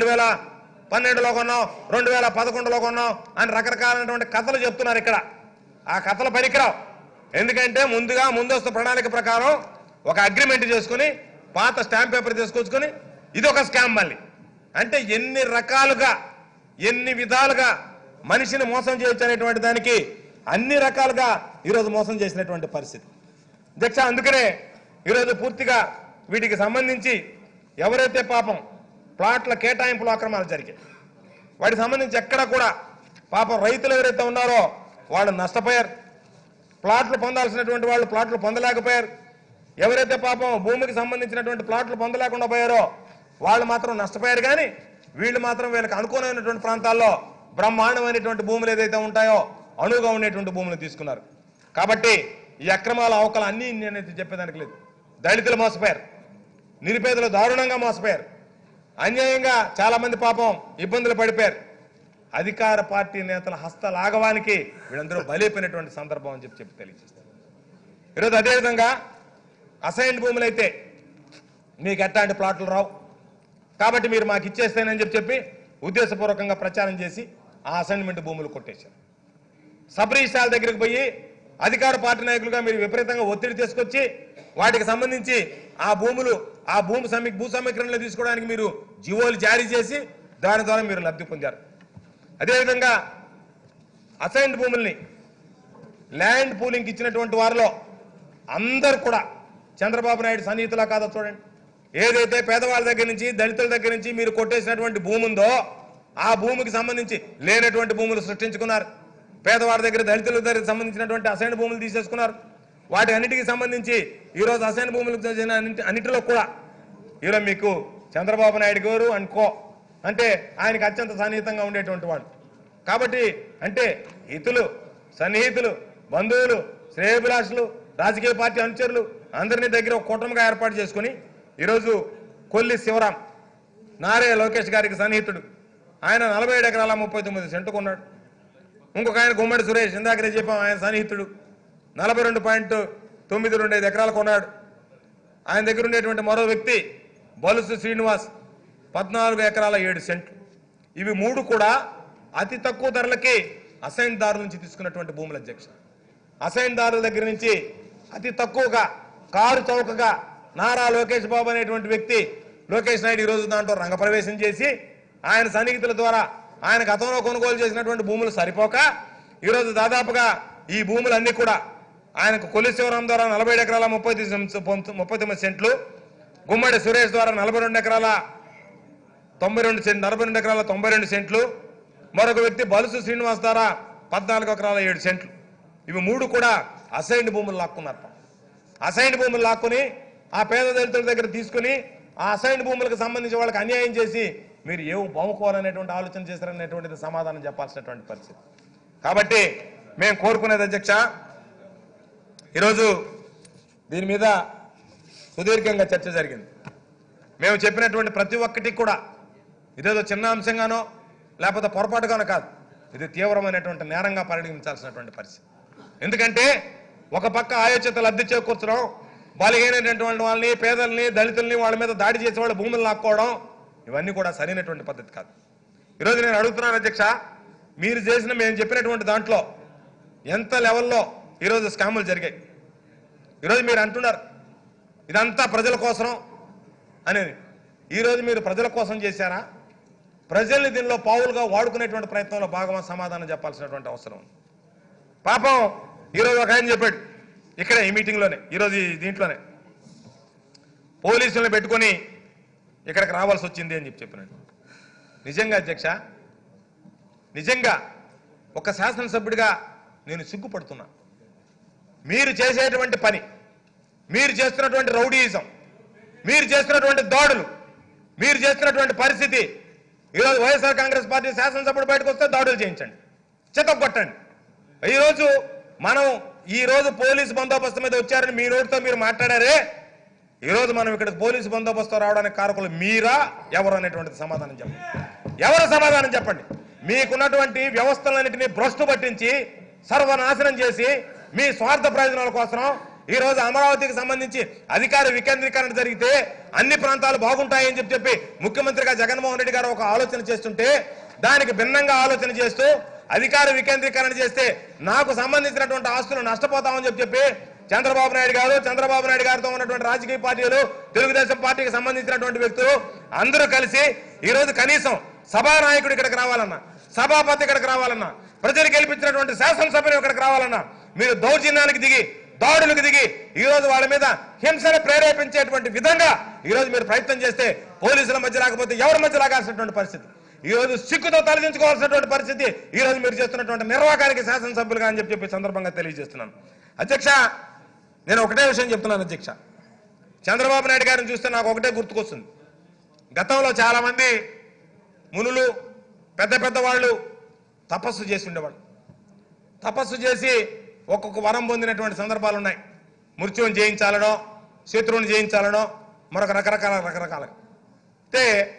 2012లో కొన్నాం, 2011లో కొన్నాం అని రకరకాలైనటువంటి కథలు చెప్తున్నారు. ఇక్కడ ఆ కథల పనికిరావు. ఎందుకంటే ముందస్తు ప్రణాళిక ప్రకారం ఒక అగ్రిమెంట్ చేసుకుని పాత స్టాంప్ పేపర్ తీసుకొచ్చుకొని ఇది ఒక స్కామ్ మళ్ళీ. అంటే ఎన్ని రకాలుగా ఎన్ని విధాలుగా మనిషిని మోసం చేయొచ్చు అనేటువంటి దానికి అన్ని రకాలుగా ఈరోజు మోసం చేసినటువంటి పరిస్థితి అధ్యక్ష. అందుకనే ఈరోజు పూర్తిగా వీటికి సంబంధించి ఎవరైతే పాపం ప్లాట్ల కేటాయింపులు అక్రమాలు జరిగాయి వాటికి సంబంధించి ఎక్కడ కూడా పాపం రైతులు ఎవరైతే ఉన్నారో వాళ్ళు నష్టపోయారు. ప్లాట్లు పొందాల్సినటువంటి వాళ్ళు ప్లాట్లు పొందలేకపోయారు. ఎవరైతే పాపం భూమికి సంబంధించినటువంటి ప్లాట్లు పొందలేకుండా పోయారో వాళ్ళు మాత్రం నష్టపోయారు. కానీ వీళ్ళు మాత్రం వీళ్ళకి అనుకూలమైనటువంటి ప్రాంతాల్లో బ్రహ్మాండమైనటువంటి భూములు ఏదైతే ఉంటాయో అణువుగా ఉండేటువంటి భూములు తీసుకున్నారు. కాబట్టి ఈ అక్రమాల అవకలు అన్నీ నేనైతే చెప్పేదానికి లేదు. దళితులు మోసపోయారు, నిరుపేదలు దారుణంగా మోసపోయారు, అన్యాయంగా చాలా మంది పాపం ఇబ్బందులు పడిపోయారు. అధికార పార్టీ నేతల హస్తలాఘవానికి వీళ్ళందరూ బలైపోయినటువంటి సందర్భం అని చెప్పి తెలియజేస్తారు. ఈరోజు అదేవిధంగా అసైన్డ్ భూములు అయితే మీకు ఎట్లాంటి ప్లాట్లు రావు కాబట్టి మీరు మాకు ఇచ్చేస్తేనని చెప్పి ఉద్దేశపూర్వకంగా ప్రచారం చేసి ఆ అసైన్మెంట్ భూములు కొట్టేశారు. సబ్ రిజిస్ట్రాల దగ్గరికి పోయి అధికార పార్టీ నాయకులుగా మీరు విపరీతంగా ఒత్తిడి తీసుకొచ్చి వాటికి సంబంధించి ఆ భూ సమీకరణలో తీసుకోవడానికి మీరు జీవోలు జారీ చేసి దాని ద్వారా మీరు లబ్ధి పొందారు. అదేవిధంగా అసైన్డ్ భూముల్ని ల్యాండ్ పూలింగ్కి ఇచ్చినటువంటి వారిలో అందరూ కూడా చంద్రబాబు నాయుడు సన్నిహితులా కాదో చూడండి. ఏదైతే పేదవాళ్ళ దగ్గర నుంచి దళితుల దగ్గర నుంచి మీరు కొట్టేసినటువంటి భూమి ఉందో ఆ భూమికి సంబంధించి లేనటువంటి భూములు సృష్టించుకున్నారు. పేదవాళ్ళ దగ్గర దళితుల దగ్గర సంబంధించినటువంటి అసైన్డ్ భూములు తీసేసుకున్నారు. వాటి అన్నిటికీ సంబంధించి ఈరోజు అసైన్డ్ భూములకు అన్నిటిలో కూడా ఈరోజు మీకు చంద్రబాబు నాయుడు గారు అనుకో అంటే ఆయనకు అత్యంత సన్నిహితంగా ఉండేటువంటి వాళ్ళు కాబట్టి అంటే హితులు సన్నిహితులు బంధువులు శ్రేయోభిలాషులు రాజకీయ పార్టీ అనుచరులు అందరినీ దగ్గర ఒక కూటమిగా ఏర్పాటు చేసుకుని ఈరోజు కొల్లి శివరాం నారే లోకేష్ గారికి సన్నిహితుడు. ఆయన 47 ఎకరాల 39 సెంట్లు కొన్నాడు. ఇంకొక ఆయన గుమ్మడి సురేష్ ఇందాకనే చెప్పాం ఆయన సన్నిహితుడు 42.925 ఎకరాలు కొన్నాడు. ఆయన దగ్గర ఉండేటువంటి మరో వ్యక్తి బొలుసు శ్రీనివాస్ 14 ఎకరాల 7 సెంట్లు. ఇవి మూడు కూడా అతి తక్కువ ధరలకి అసైన్ దారుల నుంచి తీసుకున్నటువంటి భూముల అధ్యక్ష. అసైన్ దారుల దగ్గర నుంచి అతి తక్కువగా కారు చౌకగా నారా లోకేష్ బాబు అనేటువంటి వ్యక్తి లోకేష్ నాయుడు ఈరోజు దాంట్లో రంగప్రవేశం చేసి ఆయన సన్నిహితుల ద్వారా ఆయన గతంలో కొనుగోలు చేసినటువంటి భూములు సరిపోక ఈరోజు దాదాపుగా ఈ భూములన్నీ కూడా ఆయనకు కొల్లి శివరాం ద్వారా 47 ఎకరాల 39 సెంట్లు, గుమ్మడి సురేష్ ద్వారా 42 ఎకరాల 92 సెంట్లు, మరొక వ్యక్తి బలుసు శ్రీనివాస్ ద్వారా 14 ఎకరాల 7 సెంట్లు. ఇవి మూడు కూడా అసైన్డ్ భూములు లాక్కున్నారు. అసైన్డ్ భూములు లాక్కుని ఆ పేద దళితుల దగ్గర తీసుకుని ఆ అసైన్డ్ భూములకు సంబంధించి వాళ్ళకి అన్యాయం చేసి మీరు ఏం బాగుకోవాలనేటువంటి ఆలోచన చేశారనేటువంటిది సమాధానం చెప్పాల్సినటువంటి పరిస్థితి. కాబట్టి మేము కోరుకునేది అధ్యక్ష, ఈరోజు దీని మీద సుదీర్ఘంగా చర్చ జరిగింది. మేము చెప్పినటువంటి ప్రతి ఒక్కటి కూడా ఇదేదో చిన్న అంశంగానో లేకపోతే పొరపాటుగానో కాదు, ఇది తీవ్రమైనటువంటి నేరంగా పరిగణించాల్సినటువంటి పరిస్థితి. ఎందుకంటే ఒక పక్క ఆయోచిత లబ్ధి చేకూర్చడం, బలహీనటువంటి వాళ్ళని పేదల్ని దళితుల్ని వాళ్ళ మీద దాడి చేసే వాళ్ళ భూములు లాక్కోవడం ఇవన్నీ కూడా సరైనటువంటి పద్ధతి కాదు. ఈరోజు నేను అడుగుతున్నాను అధ్యక్ష, మీరు చేసిన మేము చెప్పినటువంటి దాంట్లో ఎంత లెవెల్లో ఈరోజు స్కాములు జరిగాయి. ఈరోజు మీరు అంటున్నారు ఇదంతా ప్రజల కోసం అనేది. ఈరోజు మీరు ప్రజల కోసం చేశారా, ప్రజల్ని దీనిలో పావులుగా వాడుకునేటువంటి ప్రయత్నంలో భాగమా? సమాధానం చెప్పాల్సినటువంటి అవసరం ఉంది. పాపం ఈరోజు ఒక ఆయన చెప్పాడు ఇక్కడ ఈ మీటింగ్లోనే, ఈరోజు దీంట్లోనే పోలీసులను పెట్టుకొని ఇక్కడికి రావాల్సి వచ్చింది అని చెప్పినాడు. నిజంగా అధ్యక్ష, నిజంగా ఒక శాసనసభ్యుడిగా నేను సిగ్గుపడుతున్నా. మీరు చేసేటువంటి పని, మీరు చేస్తున్నటువంటి రౌడీయిజం, మీరు చేస్తున్నటువంటి దాడులు, మీరు చేస్తున్నటువంటి పరిస్థితి, ఈరోజు వైఎస్ఆర్ కాంగ్రెస్ పార్టీ శాసనసభ్యుడు బయటకు వస్తే దాడులు చేయించండి, చితగొట్టండి. ఈరోజు మనం ఈరోజు పోలీసు బందోబస్తు మీద వచ్చారని మీ నోటితో మీరు మాట్లాడారే, ఈరోజు మనం ఇక్కడ పోలీసు బందోబస్తు రావడానికి కారకులు మీరా ఎవరు అనేటువంటిది సమాధానం చెప్పండి. ఎవరు సమాధానం చెప్పండి. మీకున్నటువంటి వ్యవస్థలన్నింటినీ భ్రష్టు పట్టించి సర్వనాశనం చేసి మీ స్వార్థ ప్రయోజనాల కోసం ఈరోజు అమరావతికి సంబంధించి అధికార వికేంద్రీకరణ జరిగితే అన్ని ప్రాంతాలు బాగుంటాయని చెప్పి ముఖ్యమంత్రిగా జగన్మోహన్ రెడ్డి గారు ఒక ఆలోచన చేస్తుంటే దానికి భిన్నంగా ఆలోచన చేస్తూ అధికార వికేంద్రీకరణ చేస్తే నాకు సంబంధించినటువంటి ఆస్తులు నష్టపోతామని చెప్పి చంద్రబాబు నాయుడు గారితో ఉన్నటువంటి రాజకీయ పార్టీలు, తెలుగుదేశం పార్టీకి సంబంధించినటువంటి వ్యక్తులు అందరూ కలిసి ఈరోజు కనీసం సభానాయకుడు ఇక్కడికి రావాలన్నా, సభాపతి ఇక్కడికి రావాలన్నా, ప్రజలు గెలిపించినటువంటి శాసనసభ్యులు ఇక్కడికి రావాలన్నా మీరు దౌర్జన్యానికి దిగి దాడులకు దిగి ఈరోజు వాళ్ళ మీద హింసను ప్రేరేపించేటువంటి విధంగా ఈరోజు మీరు ప్రయత్నం చేస్తే పోలీసుల మధ్య రాకపోతే ఎవరి మధ్య లాగాల్సినటువంటి పరిస్థితి, ఈరోజు సిగ్గుతో తలదించుకోవాల్సినటువంటి పరిస్థితి ఈరోజు మీరు చేస్తున్నటువంటి నిర్వాహకానికి శాసనసభ్యులుగా అని చెప్పి సందర్భంగా తెలియజేస్తున్నాను. అధ్యక్ష, నేను ఒకటే విషయం చెప్తున్నాను అధ్యక్ష, చంద్రబాబు నాయుడు గారిని చూస్తే నాకు ఒకటే గుర్తుకొస్తుంది. గతంలో చాలా మంది మునులు పెద్ద పెద్ద వాళ్ళు తపస్సు చేసి ఉండేవాళ్ళు. తపస్సు చేసి ఒక్కొక్క వరం పొందినటువంటి సందర్భాలు ఉన్నాయి. మృత్యువుని జయించాలనో, శత్రువుని జయించాలనో, మరొక రకరకాల అయితే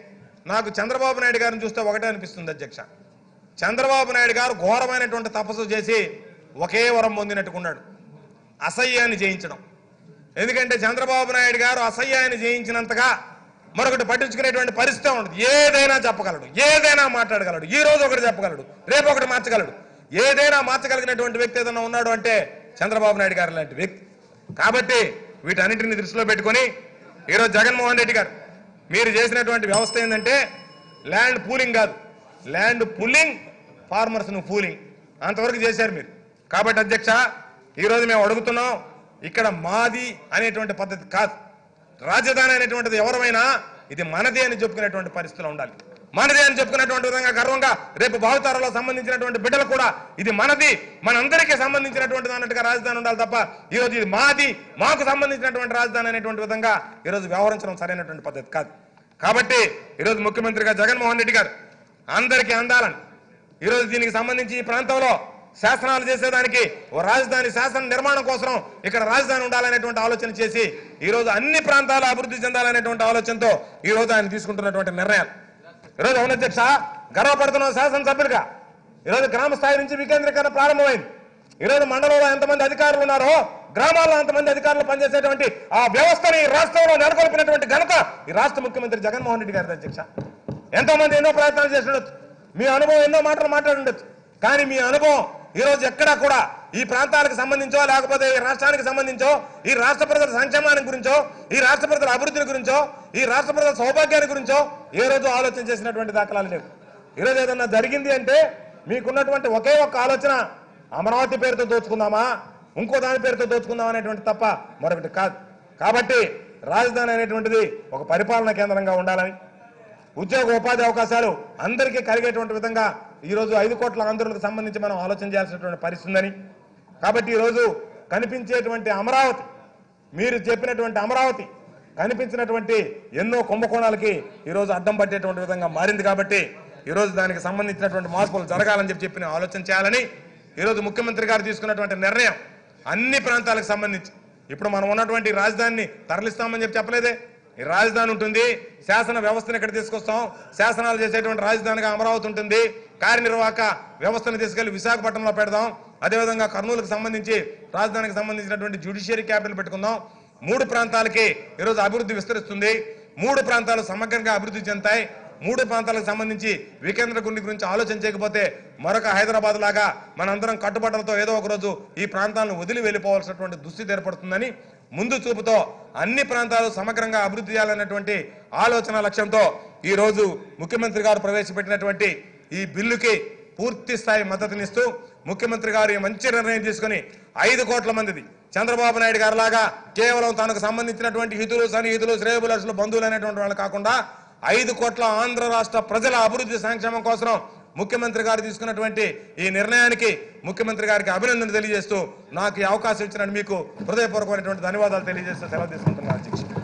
నాకు చంద్రబాబు నాయుడు గారిని చూస్తే ఒకటే అనిపిస్తుంది అధ్యక్ష. చంద్రబాబు నాయుడు గారు ఘోరమైనటువంటి తపస్సు చేసి ఒకే వరం పొందినట్టుకున్నాడు, అసహ్యాన్ని జయించడం. ఎందుకంటే చంద్రబాబు నాయుడు గారు అసహ్యాన్ని జయించినంతగా మరొకటి పట్టించుకునేటువంటి పరిస్థితి ఉండదు. ఏదైనా చెప్పగలడు, ఏదైనా మాట్లాడగలడు, ఈ రోజు ఒకటి చెప్పగలడు, రేపు ఒకటి మార్చగలడు. ఏదైనా మార్చగలిగినటువంటి వ్యక్తి ఏదైనా ఉన్నాడు అంటే చంద్రబాబు నాయుడు గారు లాంటి వ్యక్తి. కాబట్టి వీటన్నింటిని దృష్టిలో పెట్టుకొని ఈరోజు జగన్మోహన్ రెడ్డి గారు మీరు చేసినటువంటి వ్యవస్థ ఏంటంటే ల్యాండ్ పూలింగ్ కాదు, ల్యాండ్ పుల్లింగ్, ఫార్మర్స్ను పూలింగ్, అంతవరకు చేశారు మీరు. కాబట్టి అధ్యక్ష ఈరోజు మేము అడుగుతున్నాం, ఇక్కడ మాది అనేటువంటి పద్ధతి కాదు, రాజధాని అనేటువంటిది ఎవరైనా ఇది మనది అని చెప్పుకునేటువంటి పరిస్థితులు ఉండాలి. మనది అని చెప్పుకునేటువంటి విధంగా గర్వంగా రేపు భావితరాల్లో సంబంధించినటువంటి బిడ్డలు కూడా ఇది మనది, మనందరికీ సంబంధించినటువంటిది అన్నట్టుగా రాజధాని ఉండాలి తప్ప ఈరోజు ఇది మాది, మాకు సంబంధించినటువంటి రాజధాని అనేటువంటి విధంగా ఈరోజు వ్యవహరించడం సరైనటువంటి పద్ధతి కాదు. కాబట్టి ఈరోజు ముఖ్యమంత్రిగా జగన్మోహన్ రెడ్డి గారు అందరికీ అందాలని ఈరోజు దీనికి సంబంధించి ఈ ప్రాంతంలో శాసనాలు చేసేదానికి ఓ రాజధాని శాసన నిర్మాణం కోసం ఇక్కడ రాజధాని ఉండాలనేటువంటి ఆలోచన చేసి ఈరోజు అన్ని ప్రాంతాలు అభివృద్ధి చెందాలనేటువంటి ఆలోచనతో ఈరోజు ఆయన తీసుకుంటున్నటువంటి నిర్ణయాలు ఈరోజు అవును అధ్యక్ష, గర్వపడుతున్న శాసనసభ్యులుగా ఈరోజు గ్రామ స్థాయి నుంచి వికేంద్రీకరణ ప్రారంభమైంది. ఈరోజు మండలంలో ఎంతమంది అధికారులు ఉన్నారో గ్రామాల్లో అంతమంది అధికారులు పనిచేసేటువంటి ఆ వ్యవస్థని రాష్ట్రంలో నెలకొల్పినటువంటి ఘనత ఈ రాష్ట్ర ముఖ్యమంత్రి జగన్మోహన్ రెడ్డి గారి అధ్యక్ష. ఎంతో మంది ఎన్నో ప్రయత్నాలు చేసి ఉండొచ్చు, మీ అనుభవం ఎన్నో మాటలు మాట్లాడుండొచ్చు, కానీ మీ అనుభవం ఈరోజు ఎక్కడా కూడా ఈ ప్రాంతాలకు సంబంధించో లేకపోతే ఈ రాష్ట్రానికి సంబంధించో ఈ రాష్ట్ర ప్రజల సంక్షేమానికి గురించో ఈ రాష్ట్ర ప్రజల అభివృద్ధి గురించో ఈ రాష్ట్ర ప్రజల సౌభాగ్యానికి గురించో ఏ రోజు ఆలోచన చేసినటువంటి దాఖలాలు లేవు. ఈరోజు ఏదన్నా జరిగింది అంటే మీకున్నటువంటి ఒకే ఒక్క ఆలోచన అమరావతి పేరుతో దోచుకుందామా, ఇంకో దాని పేరుతో దోచుకుందాం అనేటువంటి తప్ప మరొకటి కాదు. కాబట్టి రాజధాని అనేటువంటిది ఒక పరిపాలనా కేంద్రంగా ఉండాలని, ఉద్యోగ ఉపాధి అవకాశాలు అందరికీ కలిగేటువంటి విధంగా ఈరోజు 5 కోట్ల ఆంధ్రులకు సంబంధించి మనం ఆలోచన చేయాల్సినటువంటి పరిస్థితి ఉందని, కాబట్టి ఈరోజు కనిపించేటువంటి అమరావతి, మీరు చెప్పినటువంటి అమరావతి కనిపించినటువంటి ఎన్నో కుంభకోణాలకి ఈరోజు అడ్డం పట్టేటువంటి విధంగా మారింది. కాబట్టి ఈరోజు దానికి సంబంధించినటువంటి మార్పులు జరగాలని చెప్పి ఆలోచన చేయాలని ఈరోజు ముఖ్యమంత్రి గారు తీసుకున్నటువంటి నిర్ణయం అన్ని ప్రాంతాలకు సంబంధించి ఇప్పుడు మనం ఉన్నటువంటి రాజధానిని తరలిస్తామని చెప్పలేదే, ఈ రాజధాని ఉంటుంది, శాసన వ్యవస్థను ఇక్కడ తీసుకొస్తాం, శాసనాలు చేసేటువంటి రాజధానిగా అమరావతి ఉంటుంది, కార్యనిర్వాహక వ్యవస్థను తీసుకెళ్లి విశాఖపట్నంలో పెడదాం, అదేవిధంగా కర్నూలుకు సంబంధించి రాజధానికి సంబంధించినటువంటి జ్యుడిషియరీ క్యాపిటల్ పెట్టుకుందాం. 3 ప్రాంతాలకి ఈరోజు అభివృద్ధి విస్తరిస్తుంది, 3 ప్రాంతాలు సమగ్రంగా అభివృద్ధి చెందుతాయి. 3 ప్రాంతాలకు సంబంధించి వికేంద్రీకరణ గురించి ఆలోచన చేయకపోతే మరొక హైదరాబాద్ లాగా మనందరం కట్టుబట్టలతో ఏదో ఒక రోజు ఈ ప్రాంతాలను వదిలి వెళ్ళిపోవాల్సినటువంటి దుస్థితి ఏర్పడుతుందని ముందు చూపుతో అన్ని ప్రాంతాలు సమగ్రంగా అభివృద్ధి చేయాలన్నటువంటి ఆలోచన లక్ష్యంతో ఈ రోజు ముఖ్యమంత్రి గారు ప్రవేశపెట్టినటువంటి ఈ బిల్లుకి పూర్తి స్థాయి మద్దతునిస్తూ ముఖ్యమంత్రి గారు ఈ మంచి నిర్ణయం తీసుకుని 5 కోట్ల మందిది చంద్రబాబు నాయుడు గారు లాగా కేవలం తనకు సంబంధించినటువంటి హితులు సన్నిహితులు శ్రేయోభిలాషులు బంధువులు అనేటువంటి వాళ్ళు కాకుండా 5 కోట్ల ఆంధ్ర రాష్ట్ర ప్రజల అభివృద్ధి సంక్షేమం కోసం ముఖ్యమంత్రి గారు తీసుకున్నటువంటి ఈ నిర్ణయానికి ముఖ్యమంత్రి గారికి అభినందనలు తెలియజేస్తూ నాకు ఈ అవకాశం ఇచ్చినట్టు మీకు హృదయపూర్వకమైనటువంటి ధన్యవాదాలు తెలియజేస్తూ సెలవు తీసుకుంటున్నాను అధ్యక్ష.